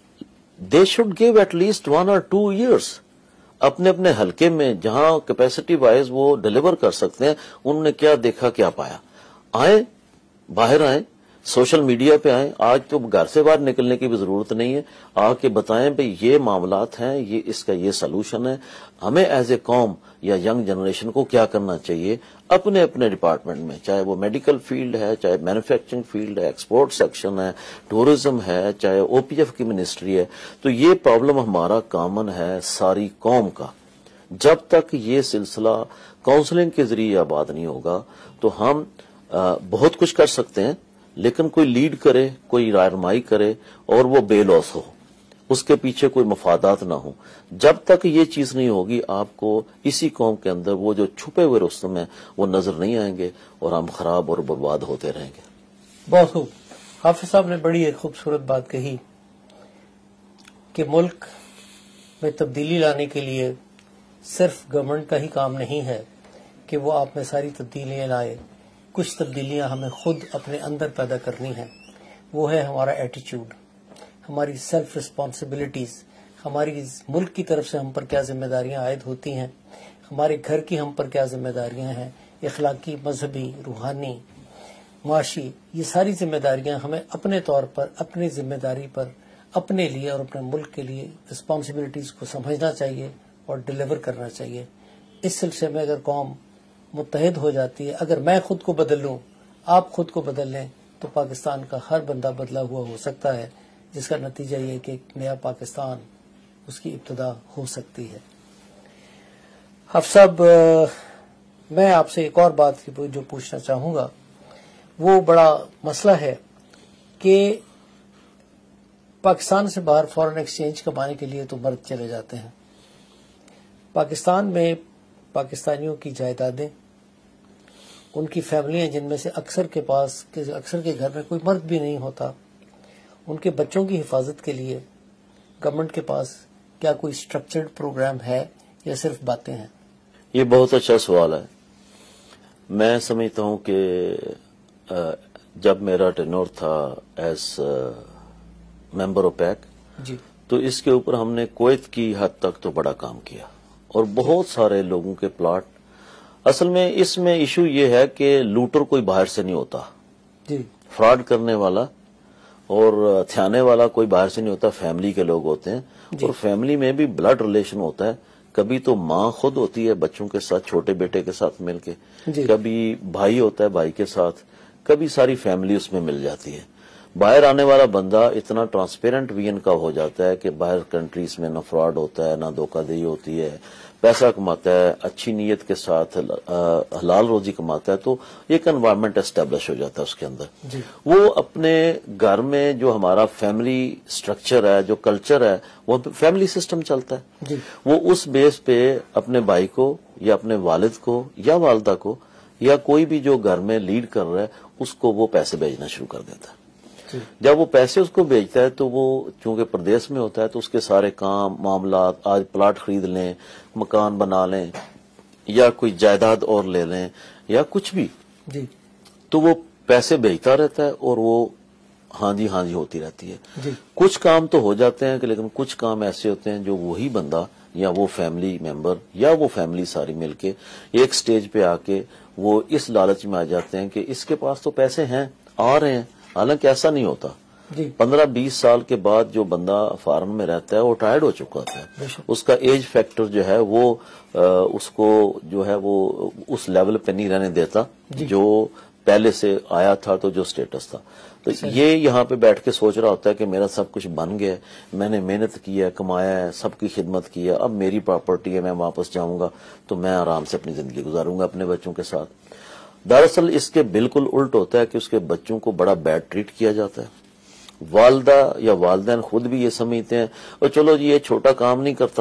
they should give at least 1 or 2 years اپنے اپنے حلقے میں جہاں کیپیسٹی وائز وہ ڈیلیور کر سکتے ہیں. انہوں نے کیا دیکھا، کیا پایا، آئیں باہر آئیں، سوشل میڈیا پہ آئیں. آج تو گھر سے باہر نکلنے کی بھی ضرورت نہیں ہے، آ کے بتائیں بھئی یہ معاملات ہیں، یہ اس کا یہ سلوشن ہے. ہمیں ایز اے قوم یا ینگ جنریشن کو کیا کرنا چاہیے اپنے اپنے ڈپارٹمنٹ میں، چاہے وہ میڈیکل فیلڈ ہے، چاہے مینوفیکچرنگ فیلڈ ہے، ایکسپورٹ سیکشن ہے، ٹورزم ہے، چاہے او پی ایف کی منسٹری ہے. تو یہ پرابلم ہمارا کامن ہے ساری قوم کا. جب تک یہ سلسلہ کاؤنسلنگ کے ذریعے آباد نہیں ہوگا تو ہم بہت کچھ کر سکتے ہیں، لیکن کوئی لیڈ کرے، کوئی رہنمائی کرے اور وہ بے لوس ہو، اس کے پیچھے کوئی مفادات نہ ہو. جب تک یہ چیز نہیں ہوگی آپ کو اسی قوم کے اندر وہ جو چھپے ہوئے رستم ہیں وہ نظر نہیں آئیں گے اور ہم خراب اور برباد ہوتے رہیں گے. بہت خوب. حافظ صاحب نے بڑی ایک خوبصورت بات کہی کہ ملک میں تبدیلی لانے کے لیے صرف گورنمنٹ کا ہی کام نہیں ہے کہ وہ آپ میں ساری تبدیلیاں لائے. کچھ تبدیلیاں ہمیں خود اپنے اندر پیدا کرنی ہیں. وہ ہے ہمارا ایٹیچیوڈ، ہماری سیلف رسپانسبلٹیز، ہماری ملک کی طرف سے ہم پر کیا ذمہ داریاں عائد ہوتی ہیں، ہمارے گھر کی ہم پر کیا ذمہ داریاں ہیں، اخلاقی، مذہبی، روحانی، معاشی. یہ ساری ذمہ داریاں ہمیں اپنے طور پر، اپنی ذمہ داری پر، اپنے لیے اور اپنے ملک کے لیے رسپانسبلٹیز کو سمجھنا چاہیے اور ڈیلیور کرنا چاہیے. اس سلسلے میں اگر قوم متحد ہو جاتی ہے، اگر میں خود کو بدل لوں، آپ خود کو بدل لیں، تو پاکستان کا ہر بندہ بدلا ہوا ہو سکتا ہے، جس کا نتیجہ یہ کہ ایک نیا پاکستان، اس کی ابتدا ہو سکتی ہے. حافظ صاحب، میں آپ سے ایک اور بات جو پوچھنا چاہوں گا، وہ بڑا مسئلہ ہے کہ پاکستان سے باہر فارن ایکسچینج کمانے کے لیے تو مرد چلے جاتے ہیں. پاکستان میں پاکستانیوں کی جائیدادیں، ان کی فیملیاں جن میں سے اکثر کے گھر میں کوئی مرد بھی نہیں ہوتا، ان کے بچوں کی حفاظت کے لیے گورنمنٹ کے پاس کیا کوئی اسٹرکچرڈ پروگرام ہے یا صرف باتیں ہیں؟ یہ بہت اچھا سوال ہے. میں سمجھتا ہوں کہ جب میرا ٹینور تھا ایز ممبر آف پیک، تو اس کے اوپر ہم نے کویت کی حد تک تو بڑا کام کیا اور بہت سارے لوگوں کے پلاٹ. اصل میں اس میں ایشو یہ ہے کہ لوٹر کوئی باہر سے نہیں ہوتا، فراڈ کرنے والا اور تھیانے والا کوئی باہر سے نہیں ہوتا، فیملی کے لوگ ہوتے ہیں، اور فیملی میں بھی بلڈ ریلیشن ہوتا ہے. کبھی تو ماں خود ہوتی ہے بچوں کے ساتھ، چھوٹے بیٹے کے ساتھ مل کے، کبھی بھائی ہوتا ہے بھائی کے ساتھ، کبھی ساری فیملی اس میں مل جاتی ہے. باہر آنے والا بندہ اتنا ٹرانسپیرنٹ بھی ان کا ہو جاتا ہے کہ باہر کنٹریز میں نہ فراڈ ہوتا ہے، نہ دھوکہ دہی ہوتی ہے، پیسہ کماتا ہے اچھی نیت کے ساتھ، حلال روزی کماتا ہے، تو ایک انوائرمنٹ اسٹیبلش ہو جاتا ہے اس کے اندر. وہ اپنے گھر میں جو ہمارا فیملی سٹرکچر ہے، جو کلچر ہے، وہ فیملی سسٹم چلتا ہے. وہ اس بیس پہ اپنے بھائی کو یا اپنے والد کو یا والدہ کو یا کوئی بھی جو گھر میں لیڈ کر رہا ہے اس کو وہ پیسے بھیجنا شروع کر دیتا ہے. جب وہ پیسے اس کو بھیجتا ہے تو وہ چونکہ پردیس میں ہوتا ہے تو اس کے سارے کام معاملات، آج پلاٹ خرید لیں، مکان بنا لیں، یا کوئی جائیداد اور لے لیں یا کچھ بھی، تو وہ پیسے بھیجتا رہتا ہے اور وہ ہاں جی ہوتی رہتی ہے. کچھ کام تو ہو جاتے ہیں لیکن کچھ کام ایسے ہوتے ہیں جو وہی بندہ یا وہ فیملی ممبر یا وہ فیملی ساری مل کے ایک سٹیج پہ آ کے وہ اس لالچ میں آ جاتے ہیں کہ اس کے پاس تو پیسے ہیں، آ رہے ہیں، حالانکہ ایسا نہیں ہوتا. 15-20 سال کے بعد جو بندہ فارن میں رہتا ہے وہ ٹائرڈ ہو چکا ہوتا ہے، اس کا ایج فیکٹر جو ہے وہ اس کو جو ہے وہ اس لیول پہ نہیں رہنے دیتا جو پہلے سے آیا تھا، تو جو سٹیٹس تھا. تو یہ یہاں پہ بیٹھ کے سوچ رہا ہوتا ہے کہ میرا سب کچھ بن گیا ہے، میں نے محنت کی ہے، کمایا ہے، سب کی خدمت کی ہے، اب میری پراپرٹی ہے، میں واپس جاؤں گا تو میں آرام سے اپنی زندگی گزاروں گا اپنے بچوں کے ساتھ. دراصل اس کے بالکل الٹ ہوتا ہے کہ اس کے بچوں کو بڑا بیڈ ٹریٹ کیا جاتا ہے. والدہ یا والدین خود بھی یہ سمجھتے ہیں اور چلو جی یہ چھوٹا کام نہیں کرتا،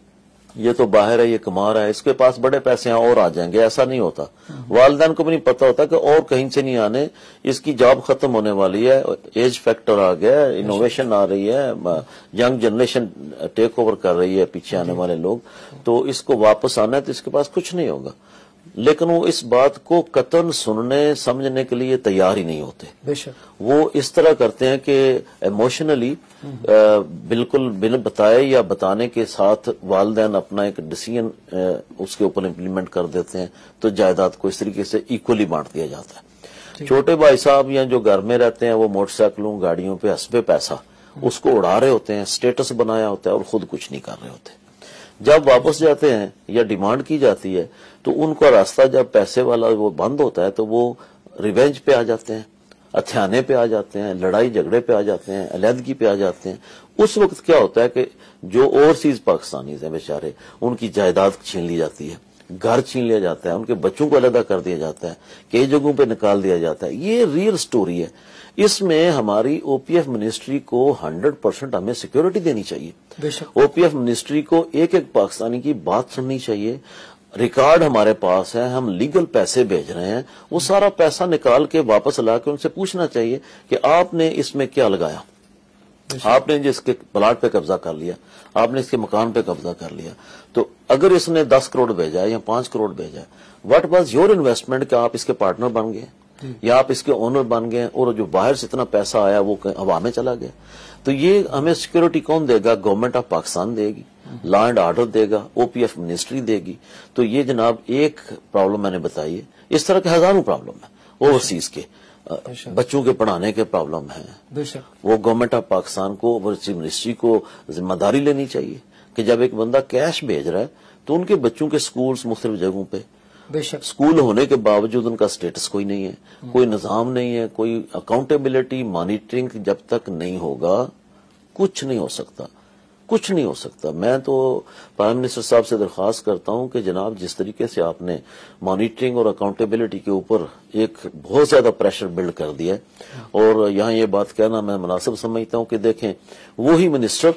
یہ تو باہر ہے، یہ کما رہا ہے، اس کے پاس بڑے پیسے ہیں اور آ جائیں گے. ایسا نہیں ہوتا. والدین کو بھی نہیں پتا ہوتا کہ اور کہیں سے نہیں آنے، اس کی جاب ختم ہونے والی ہے، ایج فیکٹر آ گیا، انوویشن آ رہی ہے، ینگ جنریشن ٹیک اوور کر رہی ہے پیچھے آنے والے لوگ، تو اس کو واپس آنا ہے تو اس کے پاس کچھ نہیں ہوگا. لیکن وہ اس بات کو قطعاً سننے سمجھنے کے لیے تیار ہی نہیں ہوتے. وہ اس طرح کرتے ہیں کہ ایموشنلی بالکل بن بتائے یا بتانے کے ساتھ والدین اپنا ایک ڈیسیژن اس کے اوپر امپلیمنٹ کر دیتے ہیں، تو جائیداد کو اس طریقے سے ایکولی بانٹ دیا جاتا ہے. چھوٹے بھائی صاحب یا جو گھر میں رہتے ہیں وہ موٹر سائیکلوں گاڑیوں پہ حسب پیسہ اس کو اڑا رہے ہوتے ہیں، اسٹیٹس بنایا ہوتا ہے اور خود کچھ نہیں کر رہے ہوتے. جب واپس جاتے ہیں یا ڈیمانڈ کی جاتی ہے تو ان کا راستہ جب پیسے والا وہ بند ہوتا ہے تو وہ ریونج پہ آ جاتے ہیں، ہتھیانے پہ آ جاتے ہیں، لڑائی جھگڑے پہ آ جاتے ہیں، علیحدگی پہ آ جاتے ہیں. اس وقت کیا ہوتا ہے کہ جو اوورسیز پاکستانیز ہیں بیچارے، ان کی جائیداد چھین لی جاتی ہے، گھر چھین لیا جاتا ہے، ان کے بچوں کو علیحدہ کر دیا جاتا ہے، کئی جگہوں پہ نکال دیا جاتا ہے. یہ ریئل سٹوری ہے. اس میں ہماری او پی ایف منسٹری کو 100% ہمیں سیکیورٹی دینی چاہیے. او پی ایف منسٹری کو ایک ایک پاکستانی کی بات سننی چاہیے. ریکارڈ ہمارے پاس ہے، ہم لیگل پیسے بھیج رہے ہیں، وہ سارا پیسہ نکال کے واپس لا کے ان سے پوچھنا چاہیے کہ آپ نے اس میں کیا لگایا. آپ نے جس کے پلاٹ پہ قبضہ کر لیا، آپ نے اس کے مکان پہ قبضہ کر لیا، تو اگر اس نے 10 کروڑ بھیجا ہے یا 5 کروڑ بھیجا ہے، واٹ واز یور انویسٹمنٹ؟ کہ آپ اس کے پارٹنر بن گئے یا آپ اس کے اونر بن گئے اور جو باہر سے اتنا پیسہ آیا وہ ہوا میں چلا گیا. تو یہ ہمیں سیکورٹی کون دے گا؟ گورنمنٹ آف پاکستان دے گی، لا اینڈ آرڈر دے گا، او پی ایف منسٹری دے گی. تو یہ جناب ایک پرابلم میں نے بتائی ہے. اس طرح کے ہزاروں پرابلم ہیں اوورسیز کے. بچوں کے پڑھانے کے پرابلم ہیں. وہ گورنمنٹ آف پاکستان کو، اوورسیز منسٹری کو ذمہ داری لینی چاہیے کہ جب ایک بندہ کیش بھیج رہا ہے تو ان کے بچوں کے سکولز مختلف جگہوں پہ، سکول ہونے کے باوجود ان کا سٹیٹس کوئی نہیں ہے، کوئی نظام نہیں ہے، کوئی اکاؤنٹیبلٹی مانیٹرنگ جب تک نہیں ہوگا کچھ نہیں ہو سکتا، کچھ نہیں ہو سکتا. میں تو پرائم منسٹر صاحب سے درخواست کرتا ہوں کہ جناب جس طریقے سے آپ نے مانیٹرنگ اور اکاؤنٹیبلٹی کے اوپر ایک بہت زیادہ پریشر بلڈ کر دیا ہے، اور یہاں یہ بات کہنا میں مناسب سمجھتا ہوں کہ دیکھیں وہی منسٹر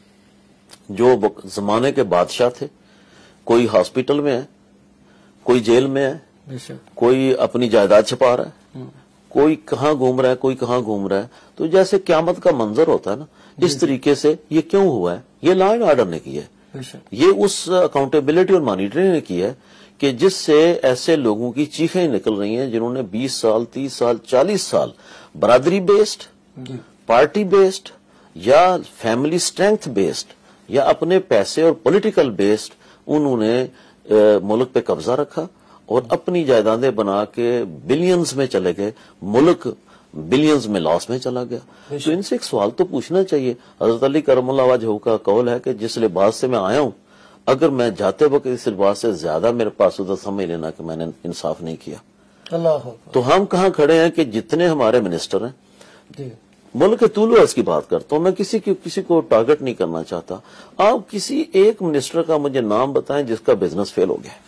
جو زمانے کے بادشاہ تھے، کوئی ہاسپٹل میں ہے، کوئی جیل میں ہے، کوئی اپنی جائیداد چھپا رہا ہے، کوئی کہاں گھوم رہا ہے، کوئی کہاں گھوم رہا ہے. تو جیسے قیامت کا منظر ہوتا ہے نا، اس طریقے سے یہ کیوں ہوا ہے؟ یہ لا اینڈ آرڈر نے کی ہے، یہ اس اکاؤنٹیبلٹی اور مانیٹرنگ نے کی ہے کہ جس سے ایسے لوگوں کی چیخیں نکل رہی ہیں جنہوں نے 20 سال 30 سال 40 سال برادری بیسڈ، پارٹی بیسڈ یا فیملی سٹرینتھ بیسڈ یا اپنے پیسے اور پولیٹیکل بیسڈ انہوں نے ملک پہ قبضہ رکھا اور اپنی جائیدادیں بنا کے بلینز میں چلے گئے. ملک بلینز میں لاس میں چلا گیا. تو ان سے ایک سوال تو پوچھنا چاہیے. حضرت علی کرم اللہ وجہہ کا قول ہے کہ جس لباس سے میں آیا ہوں اگر میں جاتے وقت اس لباس سے زیادہ میرے پاس ہوتا سمجھ لینا کہ میں نے انصاف نہیں کیا. اللہ. تو ہم کہاں کھڑے ہیں کہ جتنے ہمارے منسٹر ہیں, ملک کے طول و عرض کی بات کرتا ہوں میں, کسی کو ٹارگٹ نہیں کرنا چاہتا. آپ کسی ایک منسٹر کا مجھے نام بتائیں جس کا بزنس فیل ہو گیا,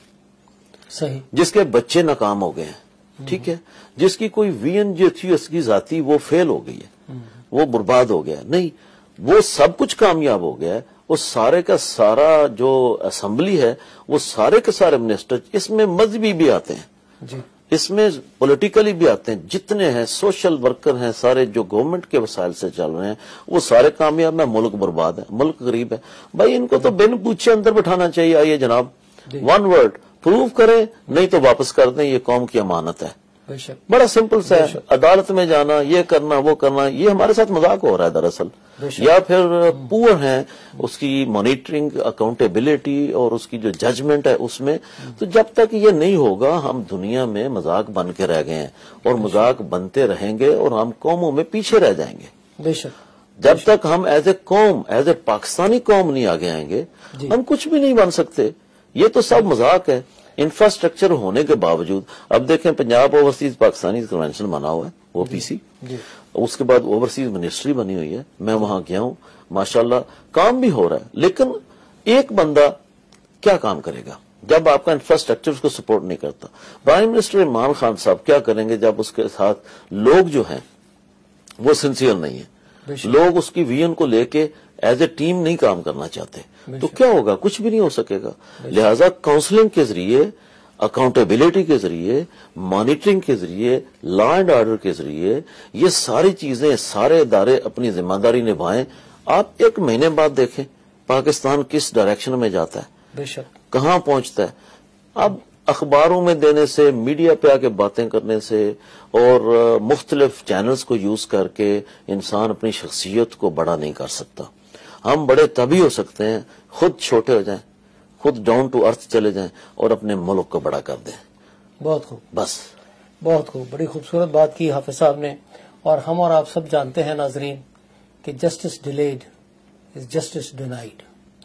صحیح, جس کے بچے ناکام ہو گئے ہیں, ٹھیک ہے, جس کی کوئی وین جو تھی اس کی ذاتی وہ فیل ہو گئی ہے, وہ برباد ہو گیا. نہیں, وہ سب کچھ کامیاب ہو گیا ہے. وہ سارے کا سارا جو اسمبلی ہے وہ سارے کے سارے منسٹر, اس میں مذہبی بھی آتے ہیں جی, اس میں پولیٹیکلی بھی آتے ہیں, جتنے ہیں سوشل ورکر ہیں سارے جو گورنمنٹ کے وسائل سے چل رہے ہیں وہ سارے کامیاب ہیں. ملک برباد ہے, ملک غریب ہے. بھائی ان کو تو بن پوچھے اندر بٹھانا چاہیے. آئیے جناب, ون ورڈ پروف کریں, نہیں تو واپس کر دیں, یہ قوم کی امانت ہے. بڑا سمپل سا ہے. عدالت میں جانا, یہ کرنا وہ کرنا, یہ ہمارے ساتھ مذاق ہو رہا ہے دراصل. یا پھر پور ہیں, اس کی مانیٹرنگ, اکاؤنٹیبلٹی اور اس کی جو ججمنٹ ہے اس میں. تو جب تک یہ نہیں ہوگا ہم دنیا میں مذاق بن کے رہ گئے ہیں اور مذاق بنتے رہیں گے اور ہم قوموں میں پیچھے رہ جائیں گے. بے شک, جب تک ہم ایز اے قوم, ایز اے پاکستانی قوم نہیں آگے آئیں گے ہم کچھ بھی نہیں بن سکتے. یہ تو سب مذاق ہے. انفراسٹرکچر ہونے کے باوجود اب دیکھیں پنجاب اوورسیز پاکستانی کنونشن بنا ہوا ہے, او پی سی, اس کے بعد اوورسیز منسٹری بنی ہوئی ہے. میں وہاں گیا ہوں, ماشاءاللہ کام بھی ہو رہا ہے. لیکن ایک بندہ کیا کام کرے گا جب آپ کا انفراسٹرکچر اس کو سپورٹ نہیں کرتا؟ پرائم منسٹر عمران خان صاحب کیا کریں گے جب اس کے ساتھ لوگ جو ہیں وہ سنسیئر نہیں ہیں, لوگ اس کی ویژن کو لے کے ایز اے ٹیم نہیں کام کرنا چاہتے, تو کیا ہوگا؟ کچھ بھی نہیں ہو سکے گا. لہذا کاؤنسلنگ کے ذریعے, اکاؤنٹیبلٹی کے ذریعے, مانیٹرنگ کے ذریعے, لا اینڈ آرڈر کے ذریعے یہ ساری چیزیں, سارے ادارے اپنی ذمہ داری نبھائیں. آپ ایک مہینے بعد دیکھیں پاکستان کس ڈائریکشن میں جاتا ہے, بے شک کہاں پہنچتا ہے. اب اخباروں میں دینے سے, میڈیا پہ آ کے باتیں کرنے سے اور مختلف چینلز کو یوز کر کے انسان اپنی شخصیت کو بڑا نہیں کر سکتا. ہم بڑے تبھی ہو سکتے ہیں خود چھوٹے ہو جائیں, خود ڈاؤن ٹو ارتھ چلے جائیں اور اپنے ملک کو بڑا کر دیں. بہت خوب, بس بہت خوب, بڑی خوبصورت بات کی حافظ صاحب نے. اور ہم اور آپ سب جانتے ہیں ناظرین کہ justice delayed is justice denied.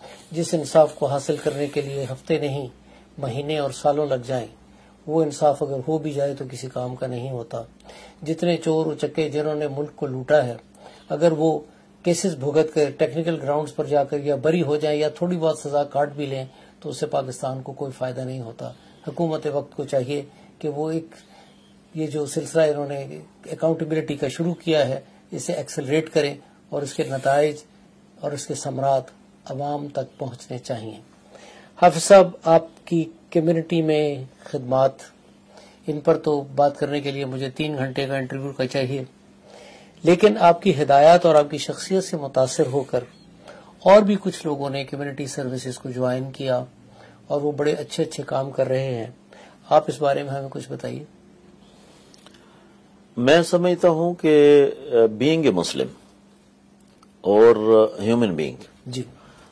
جس انصاف کو حاصل کرنے کے لیے ہفتے نہیں مہینے اور سالوں لگ جائیں, وہ انصاف اگر ہو بھی جائے تو کسی کام کا نہیں ہوتا. جتنے چور اچکے جنہوں نے ملک کو لوٹا ہے, اگر وہ کیسز بھگت کر ٹیکنیکل گراؤنڈز پر جا کر یا بری ہو جائیں یا تھوڑی بہت سزا کاٹ بھی لیں تو اس سے پاکستان کو کوئی فائدہ نہیں ہوتا. حکومت وقت کو چاہیے کہ وہ ایک یہ جو سلسلہ انہوں نے اکاؤنٹیبلٹی کا شروع کیا ہے اسے ایکسلریٹ کریں اور اس کے نتائج اور اس کے ثمرات عوام تک پہنچنے چاہیے. حافظ صاحب, آپ کی کمیونٹی میں خدمات, ان پر تو بات کرنے کے لیے مجھے 3 گھنٹے کا انٹرویو کا چاہیے, لیکن آپ کی ہدایات اور آپ کی شخصیت سے متاثر ہو کر اور بھی کچھ لوگوں نے کمیونٹی سروسز کو جوائن کیا اور وہ بڑے اچھے اچھے کام کر رہے ہیں. آپ اس بارے میں ہمیں کچھ بتائیے. میں سمجھتا ہوں کہ بینگ اے مسلم اور ہیومن بینگ, جی,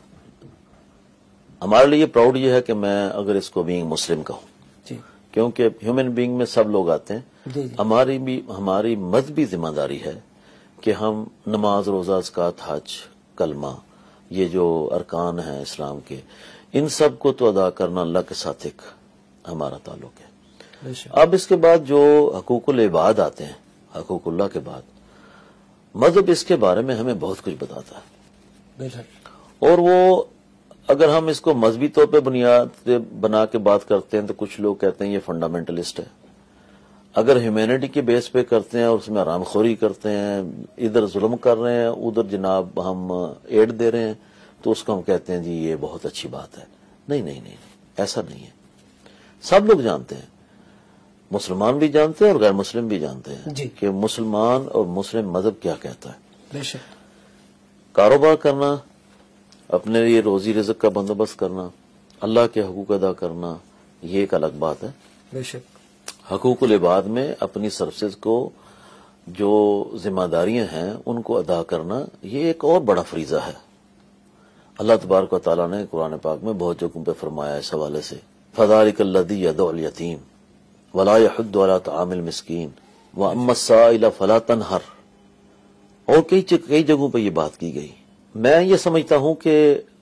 ہمارے لیے پراؤڈ یہ ہے کہ میں اگر اس کو بینگ مسلم کہوں, جی, کیونکہ ہیومن بینگ میں سب لوگ آتے ہیں. جی, ہماری مذہبی ذمہ داری ہے کہ ہم نماز, روزہ, زکوٰۃ, حج, کلمہ, یہ جو ارکان ہیں اسلام کے, ان سب کو تو ادا کرنا اللہ کے ساتھ ایک ہمارا تعلق ہے. اب اس کے بعد جو حقوق العباد آتے ہیں, حقوق اللہ کے بعد, مذہب اس کے بارے میں ہمیں بہت کچھ بتاتا ہے. اور وہ اگر ہم اس کو مذہبی طور پہ بنیاد بنا کے بات کرتے ہیں تو کچھ لوگ کہتے ہیں یہ فنڈامنٹلسٹ ہے. اگر ہیومینٹی کے بیس پہ کرتے ہیں اور اس میں حرام خوری کرتے ہیں, ادھر ظلم کر رہے ہیں, ادھر جناب ہم ایڈ دے رہے ہیں, تو اس کو ہم کہتے ہیں جی یہ بہت اچھی بات ہے. نہیں نہیں نہیں, ایسا نہیں ہے. سب لوگ جانتے ہیں, مسلمان بھی جانتے ہیں اور غیر مسلم بھی جانتے ہیں, جی, کہ مسلمان اور مسلم مذہب کیا کہتا ہے. بے شک. کاروبار کرنا, اپنے لیے روزی رزق کا بندوبست کرنا, اللہ کے حقوق ادا کرنا, یہ ایک الگ بات ہے. بے شک. حقوق العباد میں اپنی سروسز کو جو ذمہ داریاں ہیں ان کو ادا کرنا, یہ ایک اور بڑا فریضہ ہے. اللہ تبارک و تعالیٰ نے قرآن پاک میں بہت جگہوں پہ فرمایا اس حوالے سے, فَذَلِكَ الَّذِي يَدُعُ الْيَتِيمَ وَلَا يَحُضُّ عَلَىٰ طَعَامِ الْمِسْكِينِ وَأَمَّا السَّائِلَ فَلَا تَنْهَرْ، اور کئی جگہوں پہ یہ بات کی گئی. میں یہ سمجھتا ہوں کہ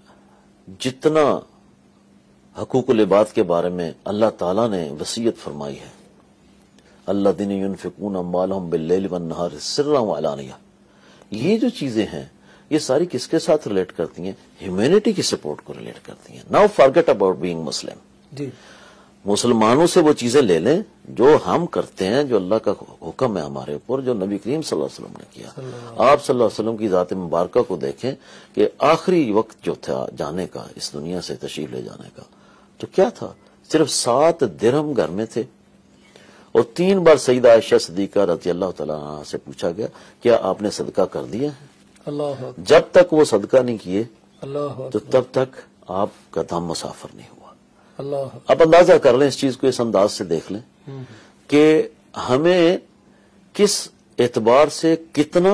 جتنا حقوق العباد کے بارے میں اللہ تعالیٰ نے وصیت فرمائی ہے، الذین ينفقون اموالهم باللیل والنہار سرا وعلانیہ، یہ جو چیزیں ہیں یہ ساری کس کے ساتھ ریلیٹ کرتی ہیں؟ ہیومینٹی کی سپورٹ کو ریلیٹ کرتی ہیں. Now forget about being Muslim. جی مسلمانوں سے وہ چیزیں لے لیں جو ہم کرتے ہیں، جو اللہ کا حکم ہے ہمارے اوپر، جو نبی کریم صلی اللہ علیہ وسلم نے کیا. آپ صلی اللہ علیہ وسلم کی ذات مبارکہ کو دیکھیں کہ آخری وقت جو تھا جانے کا، اس دنیا سے تشریف لے جانے کا، تو کیا تھا؟ صرف 7 درہم گھر میں تھے، اور 3 بار سیدہ عائشہ صدیقہ رضی اللہ تعالیٰ عنہا سے پوچھا گیا کیا آپ نے صدقہ کر دیا ہے؟ اللہ جب تک وہ صدقہ نہیں کیے اللہ تو تب تک آپ کا دم مسافر نہیں ہوا. اللہ آپ اندازہ کر لیں، اس چیز کو اس انداز سے دیکھ لیں کہ ہمیں کس اعتبار سے کتنا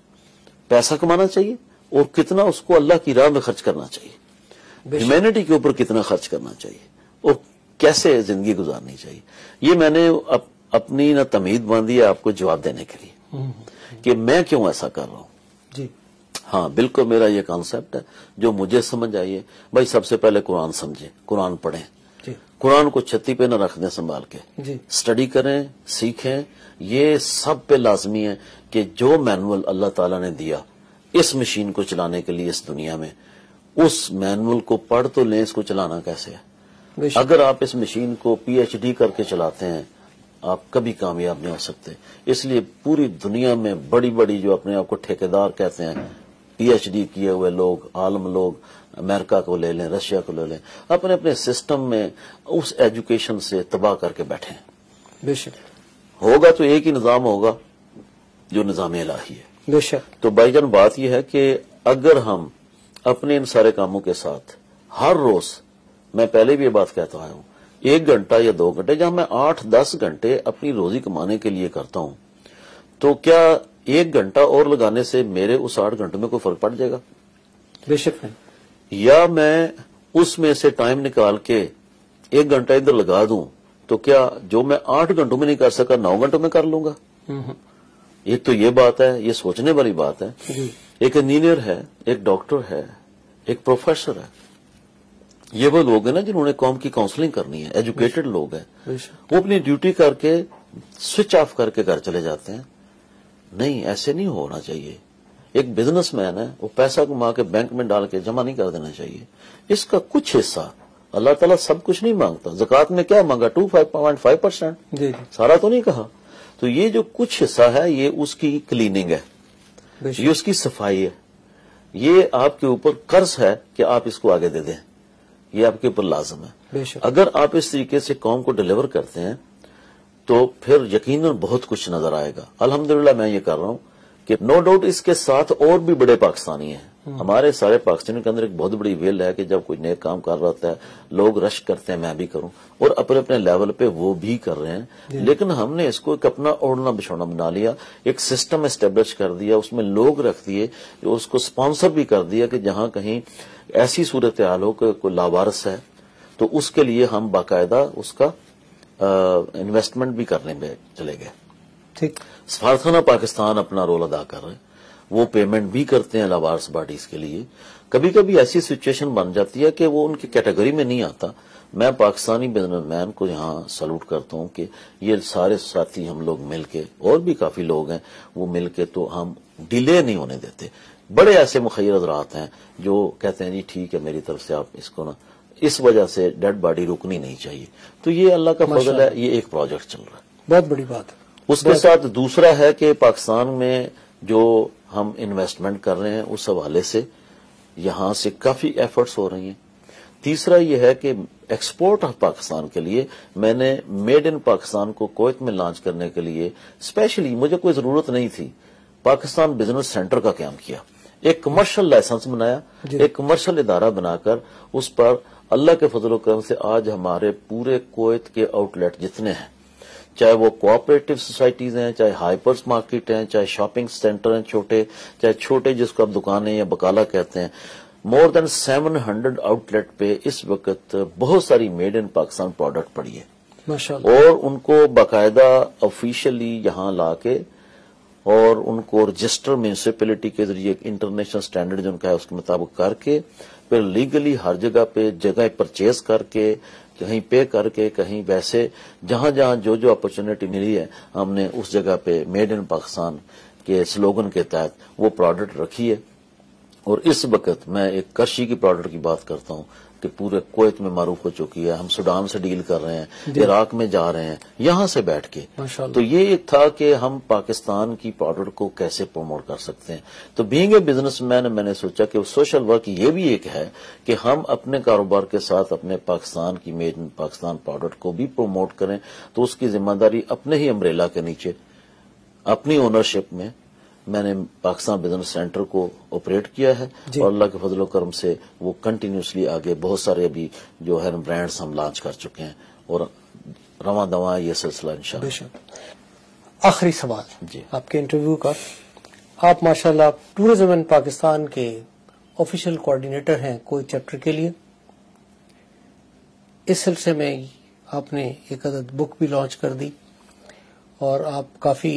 پیسہ کمانا چاہیے اور کتنا اس کو اللہ کی راہ میں خرچ کرنا چاہیے، ہیومینٹی کے اوپر کتنا خرچ کرنا چاہیے، اور کیسے زندگی گزارنی چاہیے. یہ میں نے اپنی نہ تمہید باندھی ہے آپ کو جواب دینے کے لیے کہ میں کیوں ایسا کر رہا ہوں. جی ہاں بالکل میرا یہ کانسیپٹ ہے جو مجھے سمجھ آئیے. بھائی سب سے پہلے قرآن سمجھیں، قرآن پڑھیں، جی قرآن کو چھتی پہ نہ رکھ دیں، سنبھال کے جی اسٹڈی کریں، سیکھیں. یہ سب پہ لازمی ہے کہ جو مینول اللہ تعالیٰ نے دیا اس مشین کو چلانے کے لیے اس دنیا میں، اس مینول کو پڑھ تو لیں. اس کو چلانا کیسے ہے؟ بے شک. اگر آپ اس مشین کو PhD کر کے چلاتے ہیں آپ کبھی کامیاب نہیں ہو سکتے. اس لیے پوری دنیا میں بڑی بڑی جو اپنے آپ کو ٹھیکیدار کہتے ہیں، PhD کیے ہوئے لوگ، عالم لوگ، امریکہ کو لے لیں، رشیا کو لے لیں، اپنے اپنے سسٹم میں اس ایجوکیشن سے تباہ کر کے بیٹھے ہیں. بے شک ہوگا تو ایک ہی نظام ہوگا جو نظام الہی ہے. بے شک. تو بھائی جان بات یہ ہے کہ اگر ہم اپنے ان سارے کاموں کے ساتھ ہر روز، میں پہلے بھی یہ بات کہتا آیا ہوں، 1 گھنٹہ یا 2 گھنٹے، جہاں میں 8-10 گھنٹے اپنی روزی کمانے کے لیے کرتا ہوں، تو کیا 1 گھنٹہ اور لگانے سے میرے اس 8 گھنٹوں میں کوئی فرق پڑ جائے گا؟ بے شک نہیں. یا میں اس میں سے ٹائم نکال کے 1 گھنٹہ ادھر لگا دوں تو کیا جو میں 8 گھنٹوں میں نہیں کر سکا 9 گھنٹوں میں کر لوں گا؟ ایک تو یہ بات ہے، یہ سوچنے والی بات ہے. ایک انجینئر ہے، ایک ڈاکٹر ہے، ایک پروفیسر ہے، یہ وہ لوگ ہیں نا جنہوں نے قوم کی کاؤنسلنگ کرنی ہے، ایجوکیٹڈ لوگ ہیں. وہ اپنی ڈیوٹی کر کے سوئچ آف کر کے گھر چلے جاتے ہیں. نہیں، ایسے نہیں ہونا چاہیے. ایک بزنس مین ہے، وہ پیسہ کما کے بینک میں ڈال کے جمع نہیں کر دینا چاہیے. اس کا کچھ حصہ، اللہ تعالیٰ سب کچھ نہیں مانگتا. زکوٰۃ میں کیا مانگا؟ 2.5%. جی سارا تو نہیں کہا. تو یہ جو کچھ حصہ ہے یہ اس کی کلیننگ ہے، یہ اس کی صفائی ہے. یہ آپ کے اوپر قرض ہے کہ آپ اس کو آگے دے دیں، یہ آپ کے اوپر لازم ہے. بے شک. اگر آپ اس طریقے سے قوم کو ڈیلیور کرتے ہیں تو پھر یقیناً بہت کچھ نظر آئے گا. الحمدللہ میں یہ کر رہا ہوں کہ نو ڈاؤٹ اس کے ساتھ اور بھی بڑے پاکستانی ہیں. ہمارے سارے پاکستانیوں کے اندر ایک بہت بڑی ویل ہے کہ جب کوئی نیک کام کر رہا ہوتا ہے لوگ رش کرتے ہیں میں بھی کروں، اور اپنے اپنے لیول پہ وہ بھی کر رہے ہیں. لیکن ہم نے اس کو ایک اپنا اوڑھنا بچھونا بنا لیا، ایک سسٹم اسٹیبلش کر دیا، اس میں لوگ رکھ دیے جو اس کو سپانسر بھی کر دیا کہ جہاں کہیں ایسی صورتحال ہو کہ کوئی لاوارث ہے تو اس کے لیے ہم باقاعدہ اس کا انویسٹمنٹ بھی کرنے میں چلے گئے. ٹھیک. سفارتخانہ پاکستان اپنا رول ادا کر رہے ہیں، وہ پیمنٹ بھی کرتے ہیں لاوارث باڈیز کے لیے. کبھی کبھی ایسی سچویشن بن جاتی ہے کہ وہ ان کی کیٹیگری میں نہیں آتا. میں پاکستانی بزنس مین کو یہاں سلوٹ کرتا ہوں کہ یہ سارے ساتھی ہم لوگ مل کے، اور بھی کافی لوگ ہیں وہ مل کے، تو ہم ڈیلے نہیں ہونے دیتے. بڑے ایسے مخیر حضرات ہیں جو کہتے ہیں جی ٹھیک ہے میری طرف سے آپ اس کو نا، اس وجہ سے ڈیڈ باڈی رکنی نہیں چاہیے. تو یہ اللہ کا فضل ہے، یہ ایک پروجیکٹ چل رہا ہے، بہت بڑی بات ہے. اس کے ساتھ دوسرا ہے کہ پاکستان میں جو ہم انویسٹمنٹ کر رہے ہیں اس حوالے سے یہاں سے کافی ایفرٹس ہو رہی ہیں. تیسرا یہ ہے کہ ایکسپورٹ آف پاکستان کے لیے میں نے میڈ ان پاکستان کو کویت میں لانچ کرنے کے لیے اسپیشلی، مجھے کوئی ضرورت نہیں تھی، پاکستان بزنس سینٹر کا قیام کیا. ایک کمرشل لائسنس بنایا، ایک کمرشل ادارہ بنا کر اس پر اللہ کے فضل و کرم سے آج ہمارے پورے کویت کے آؤٹ لیٹ جتنے ہیں، چاہے وہ کوآپریٹو سوسائٹیز ہیں، چاہے ہائپرس مارکیٹ ہیں، چاہے شاپنگ سینٹر ہیں چھوٹے، چاہے چھوٹے جس کو آپ دکانیں یا بکالا کہتے ہیں، مور دین 700 آؤٹ لیٹ پہ اس وقت بہت ساری میڈ ان پاکستان پروڈکٹ پڑی ہے. ماشاءاللہ. اور ان کو باقاعدہ آفیشلی یہاں لا کے اور ان کو رجسٹر میونسپلٹی کے ذریعے انٹرنیشنل سٹینڈرڈ جو ان کا ہے اس کے مطابق کر کے پھر لیگلی ہر جگہ پرچیز کر کے کہیں پے کر کے کہیں ویسے جہاں جہاں جو اپرچونٹی ملی ہے ہم نے اس جگہ پہ میڈ ان پاکستان کے سلوگن کے تحت وہ پروڈکٹ رکھی ہے. اور اس وقت میں ایک کرشی کی پروڈکٹ کی بات کرتا ہوں کہ پورے کویت میں معروف ہو چکی ہے. ہم سوڈان سے ڈیل کر رہے ہیں, عراق میں جا رہے ہیں, یہاں سے بیٹھ کے. تو یہ ایک تھا کہ ہم پاکستان کی پروڈکٹ کو کیسے پروموٹ کر سکتے ہیں. تو بینگ اے بزنس مین میں نے سوچا کہ سوشل ورک یہ بھی ایک ہے کہ ہم اپنے کاروبار کے ساتھ اپنے پاکستان کی میڈ ان پاکستان پروڈکٹ کو بھی پروموٹ کریں. تو اس کی ذمہ داری اپنے ہی امبریلا کے نیچے اپنی اونرشپ میں میں نے پاکستان بزنس سینٹر کو آپریٹ کیا ہے. اور اللہ کے فضل و کرم سے وہ کنٹینیوسلی آگے بہت سارے ابھی جو ہے برانڈز ہم لانچ کر چکے ہیں اور رواں دواں یہ سلسلہ انشاءاللہ. آخری سوال آپ کے انٹرویو کا. آپ ماشاءاللہ ٹورزم ان پاکستان کے آفیشیل کوآرڈینیٹر ہیں کوئی چیپٹر کے لیے. اس سلسلے میں آپ نے ایک عدد بک بھی لانچ کر دی اور آپ کافی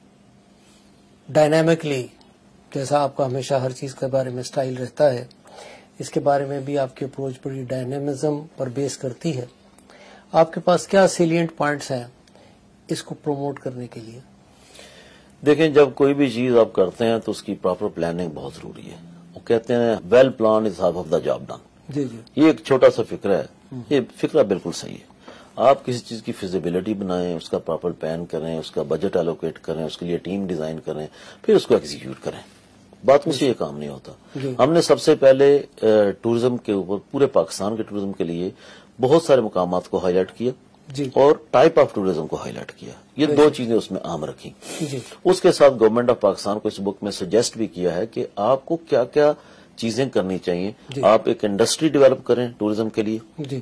ڈائنامکلی, جیسا آپ کا ہمیشہ ہر چیز کے بارے میں سٹائل رہتا ہے, اس کے بارے میں بھی آپ کی اپروچ بڑی ڈائنامزم پر بیس کرتی ہے. آپ کے پاس کیا سیلینٹ پوائنٹس ہیں اس کو پروموٹ کرنے کے لیے؟ دیکھیں, جب کوئی بھی چیز آپ کرتے ہیں تو اس کی پراپر پلاننگ بہت ضروری ہے. وہ کہتے ہیں well plan is half of the job done. جی. یہ ایک چھوٹا سا فکر ہے, یہ فکرہ بالکل صحیح ہے. آپ کسی چیز کی فیزیبلٹی بنائیں, اس کا پراپر پلان کریں, اس کا بجٹ الوکیٹ کریں, اس کے لیے ٹیم ڈیزائن کریں, پھر اس کو ایگزیکیوٹ کریں. باتوں سے یہ کام نہیں ہوتا. ہم نے سب سے پہلے ٹورزم کے اوپر پورے پاکستان کے ٹورزم کے لیے بہت سارے مقامات کو ہائی لائٹ کیا اور ٹائپ آف ٹورزم کو ہائی لائٹ کیا. یہ دو چیزیں اس میں عام رکھی. اس کے ساتھ گورنمنٹ آف پاکستان کو اس بک میں سجیسٹ بھی کیا ہے کہ آپ کو کیا کیا چیزیں کرنی چاہیے. آپ ایک انڈسٹری ڈیولپ کریں ٹورزم کے لیے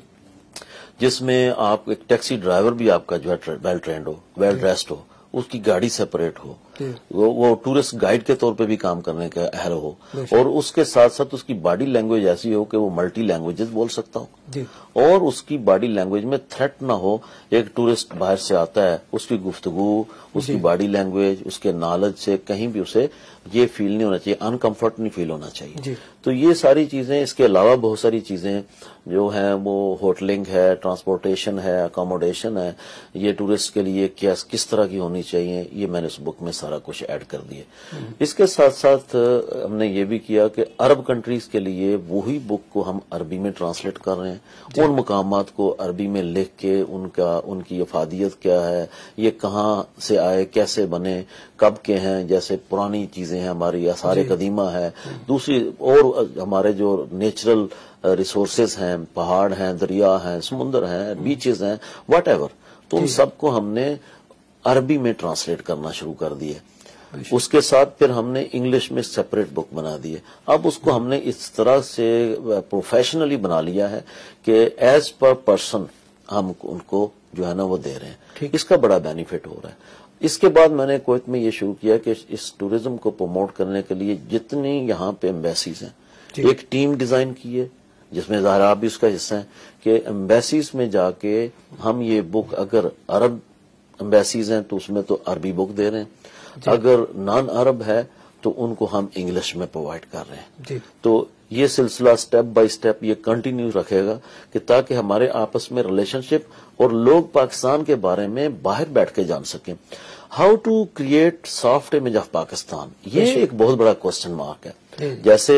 جس میں آپ ایک ٹیکسی ڈرائیور بھی آپ کا جو ہے ویل ٹرینڈ ہو, ویل ڈریسڈ ہو, اس کی گاڑی سیپریٹ ہو, وہ ٹورسٹ گائیڈ کے طور پہ بھی کام کرنے کا اہل ہو, اور اس کے ساتھ ساتھ اس کی باڈی لینگویج ایسی ہو کہ وہ ملٹی لینگویجز بول سکتا ہو, اور اس کی باڈی لینگویج میں تھریٹ نہ ہو. ایک ٹورسٹ باہر سے آتا ہے, اس کی گفتگو, اس کی باڈی لینگویج, اس کے نالج سے کہیں بھی اسے یہ فیل نہیں ہونا چاہیے, انکمفرٹ نہیں فیل ہونا چاہیے. تو یہ ساری چیزیں, اس کے علاوہ بہت ساری چیزیں جو ہیں وہ ہوٹلنگ ہے, ٹرانسپورٹیشن ہے, اکاموڈیشن ہے, یہ ٹورسٹ کے لیے کس طرح کی ہونی چاہیے, یہ میں نے اس بک میں سارا کچھ ایڈ کر دیے. اس کے ساتھ ساتھ ہم نے یہ بھی کیا کہ عرب کنٹریز کے لیے وہی بک کو ہم عربی میں ٹرانسلیٹ کر رہے ہیں. ان مقامات کو عربی میں لکھ کے ان کی افادیت کیا ہے, یہ کہاں سے آئے, کیسے بنے, کب کے ہیں, جیسے پرانی چیزیں ہیں ہماری آثار قدیمہ ہے, دوسری اور ہمارے جو نیچرل ریسورسز ہیں, پہاڑ ہیں, دریا ہیں, سمندر ہیں, بیچز ہیں, واٹ ایور, تو ان سب کو ہم نے عربی میں ٹرانسلیٹ کرنا شروع کر دیے. اس کے ساتھ پھر ہم نے انگلش میں سیپریٹ بک بنا دی ہے. اب اس کو ہم نے اس طرح سے پروفیشنلی بنا لیا ہے کہ ایز پر پرسن ہم ان کو جو ہے نا وہ دے رہے ہیں. اس کا بڑا بینیفٹ ہو رہا ہے. اس کے بعد میں نے کویت میں یہ شروع کیا کہ اس ٹورزم کو پروموٹ کرنے کے لیے جتنی یہاں پہ ایمبیسیز ہیں, ایک ٹیم ڈیزائن کی ہے جس میں ظاہر آپ بھی اس کا حصہ ہیں کہ ایمبیسیز میں جا کے ہم یہ بک, اگر عرب ایمبیسیز ہیں تو اس میں تو عربی بک دے رہے ہیں, اگر نان عرب ہے تو ان کو ہم انگلش میں پرووائڈ کر رہے ہیں. تو یہ سلسلہ سٹیپ بائی سٹیپ یہ کنٹینیو رکھے گا کہ تاکہ ہمارے آپس میں ریلیشن شپ اور لوگ پاکستان کے بارے میں باہر بیٹھ کے جان سکیں. How to create soft image of Pakistan, یہ ایک بہت بڑا کوشچن مارک ہے. جیسے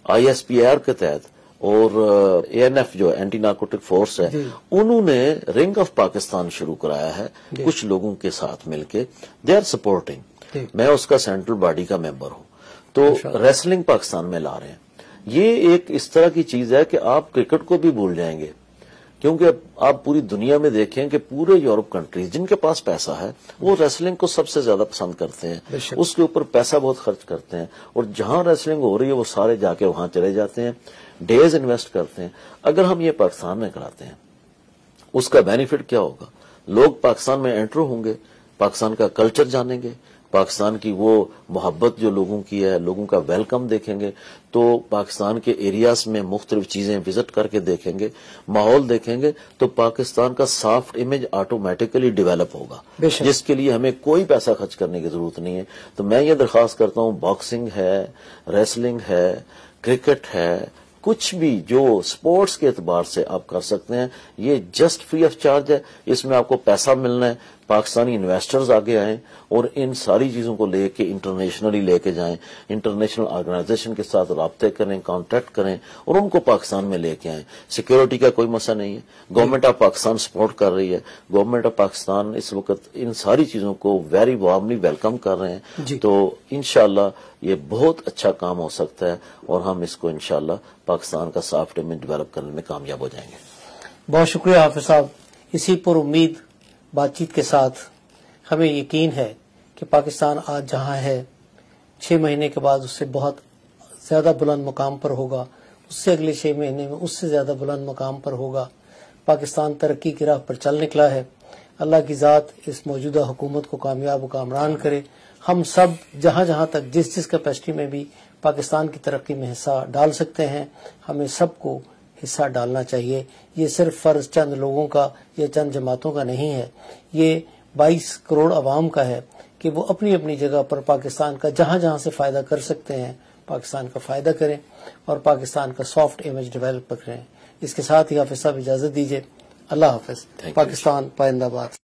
ISPR کے تحت اور ANF جو اینٹی نارکوٹک فورس ہے, انہوں نے رنگ آف پاکستان شروع کرایا ہے کچھ لوگوں کے ساتھ مل کے. They are supporting. میں اس کا سینٹرل باڈی کا ممبر ہوں. تو ریسلنگ پاکستان میں لا رہے ہیں. یہ ایک اس طرح کی چیز ہے کہ آپ کرکٹ کو بھی بھول جائیں گے, کیونکہ آپ پوری دنیا میں دیکھیں کہ پورے یورپ کنٹریز جن کے پاس پیسہ ہے وہ ریسلنگ کو سب سے زیادہ پسند کرتے ہیں, اس کے اوپر پیسہ بہت خرچ کرتے ہیں, اور جہاں ریسلنگ ہو رہی ہے وہ سارے جا کے وہاں چلے جاتے ہیں, ڈیز انویسٹ کرتے ہیں. اگر ہم یہ پاکستان میں کراتے ہیں اس کا بینیفٹ کیا ہوگا؟ لوگ پاکستان میں انٹر ہوں گے, پاکستان کا کلچر جانیں گے, پاکستان کی وہ محبت جو لوگوں کی ہے، لوگوں کا ویلکم دیکھیں گے تو پاکستان کے ایریاز میں مختلف چیزیں وزٹ کر کے دیکھیں گے، ماحول دیکھیں گے تو پاکستان کا سافٹ امیج آٹومیٹکلی ڈیولپ ہوگا، جس کے لیے ہمیں کوئی پیسہ خرچ کرنے کی ضرورت نہیں ہے۔ تو میں یہ درخواست کرتا ہوں، باکسنگ ہے، ریسلنگ ہے، کرکٹ ہے، کچھ بھی جو سپورٹس کے اعتبار سے آپ کر سکتے ہیں، یہ جسٹ فری آف چارج ہے، اس میں آپ کو پیسہ ملنا ہے۔ پاکستانی انویسٹرز آگے آئیں اور ان ساری چیزوں کو لے کے انٹرنیشنلی لے کے جائیں، انٹرنیشنل آرگنائزیشن کے ساتھ رابطے کریں، کانٹیکٹ کریں اور ان کو پاکستان میں لے کے آئیں۔ سیکیورٹی کا کوئی مسئلہ نہیں ہے، گورنمنٹ آف پاکستان سپورٹ کر رہی ہے، گورنمنٹ آف پاکستان اس وقت ان ساری چیزوں کو ویری وارملی ویلکم کر رہے ہیں۔ تو انشاءاللہ یہ بہت اچھا کام ہو سکتا ہے اور ہم اس کو انشاءاللہ پاکستان کا سافٹ امیج ڈیولپ کرنے میں کامیاب ہو جائیں گے۔ بہت شکریہ حافظ صاحب۔ اسی پر امید بات چیت کے ساتھ ہمیں یقین ہے کہ پاکستان آج جہاں ہے 6 مہینے کے بعد اس سے بہت زیادہ بلند مقام پر ہوگا، اس سے اگلے 6 مہینے میں اس سے زیادہ بلند مقام پر ہوگا۔ پاکستان ترقی کی راہ پر چل نکلا ہے۔ اللہ کی ذات اس موجودہ حکومت کو کامیاب و کامران کرے۔ ہم سب جہاں جہاں تک جس کیپیسٹی میں بھی پاکستان کی ترقی میں حصہ ڈال سکتے ہیں، ہمیں سب کو حصہ ڈالنا چاہیے۔ یہ صرف فرض چند لوگوں کا یا چند جماعتوں کا نہیں ہے، یہ 22 کروڑ عوام کا ہے کہ وہ اپنی اپنی جگہ پر پاکستان کا جہاں جہاں سے فائدہ کر سکتے ہیں پاکستان کا فائدہ کریں اور پاکستان کا سافٹ امیج ڈیولپ کریں۔ اس کے ساتھ ہی حافظ صاحب اجازت دیجیے۔ اللہ حافظ۔ پاکستان پائندہ باد۔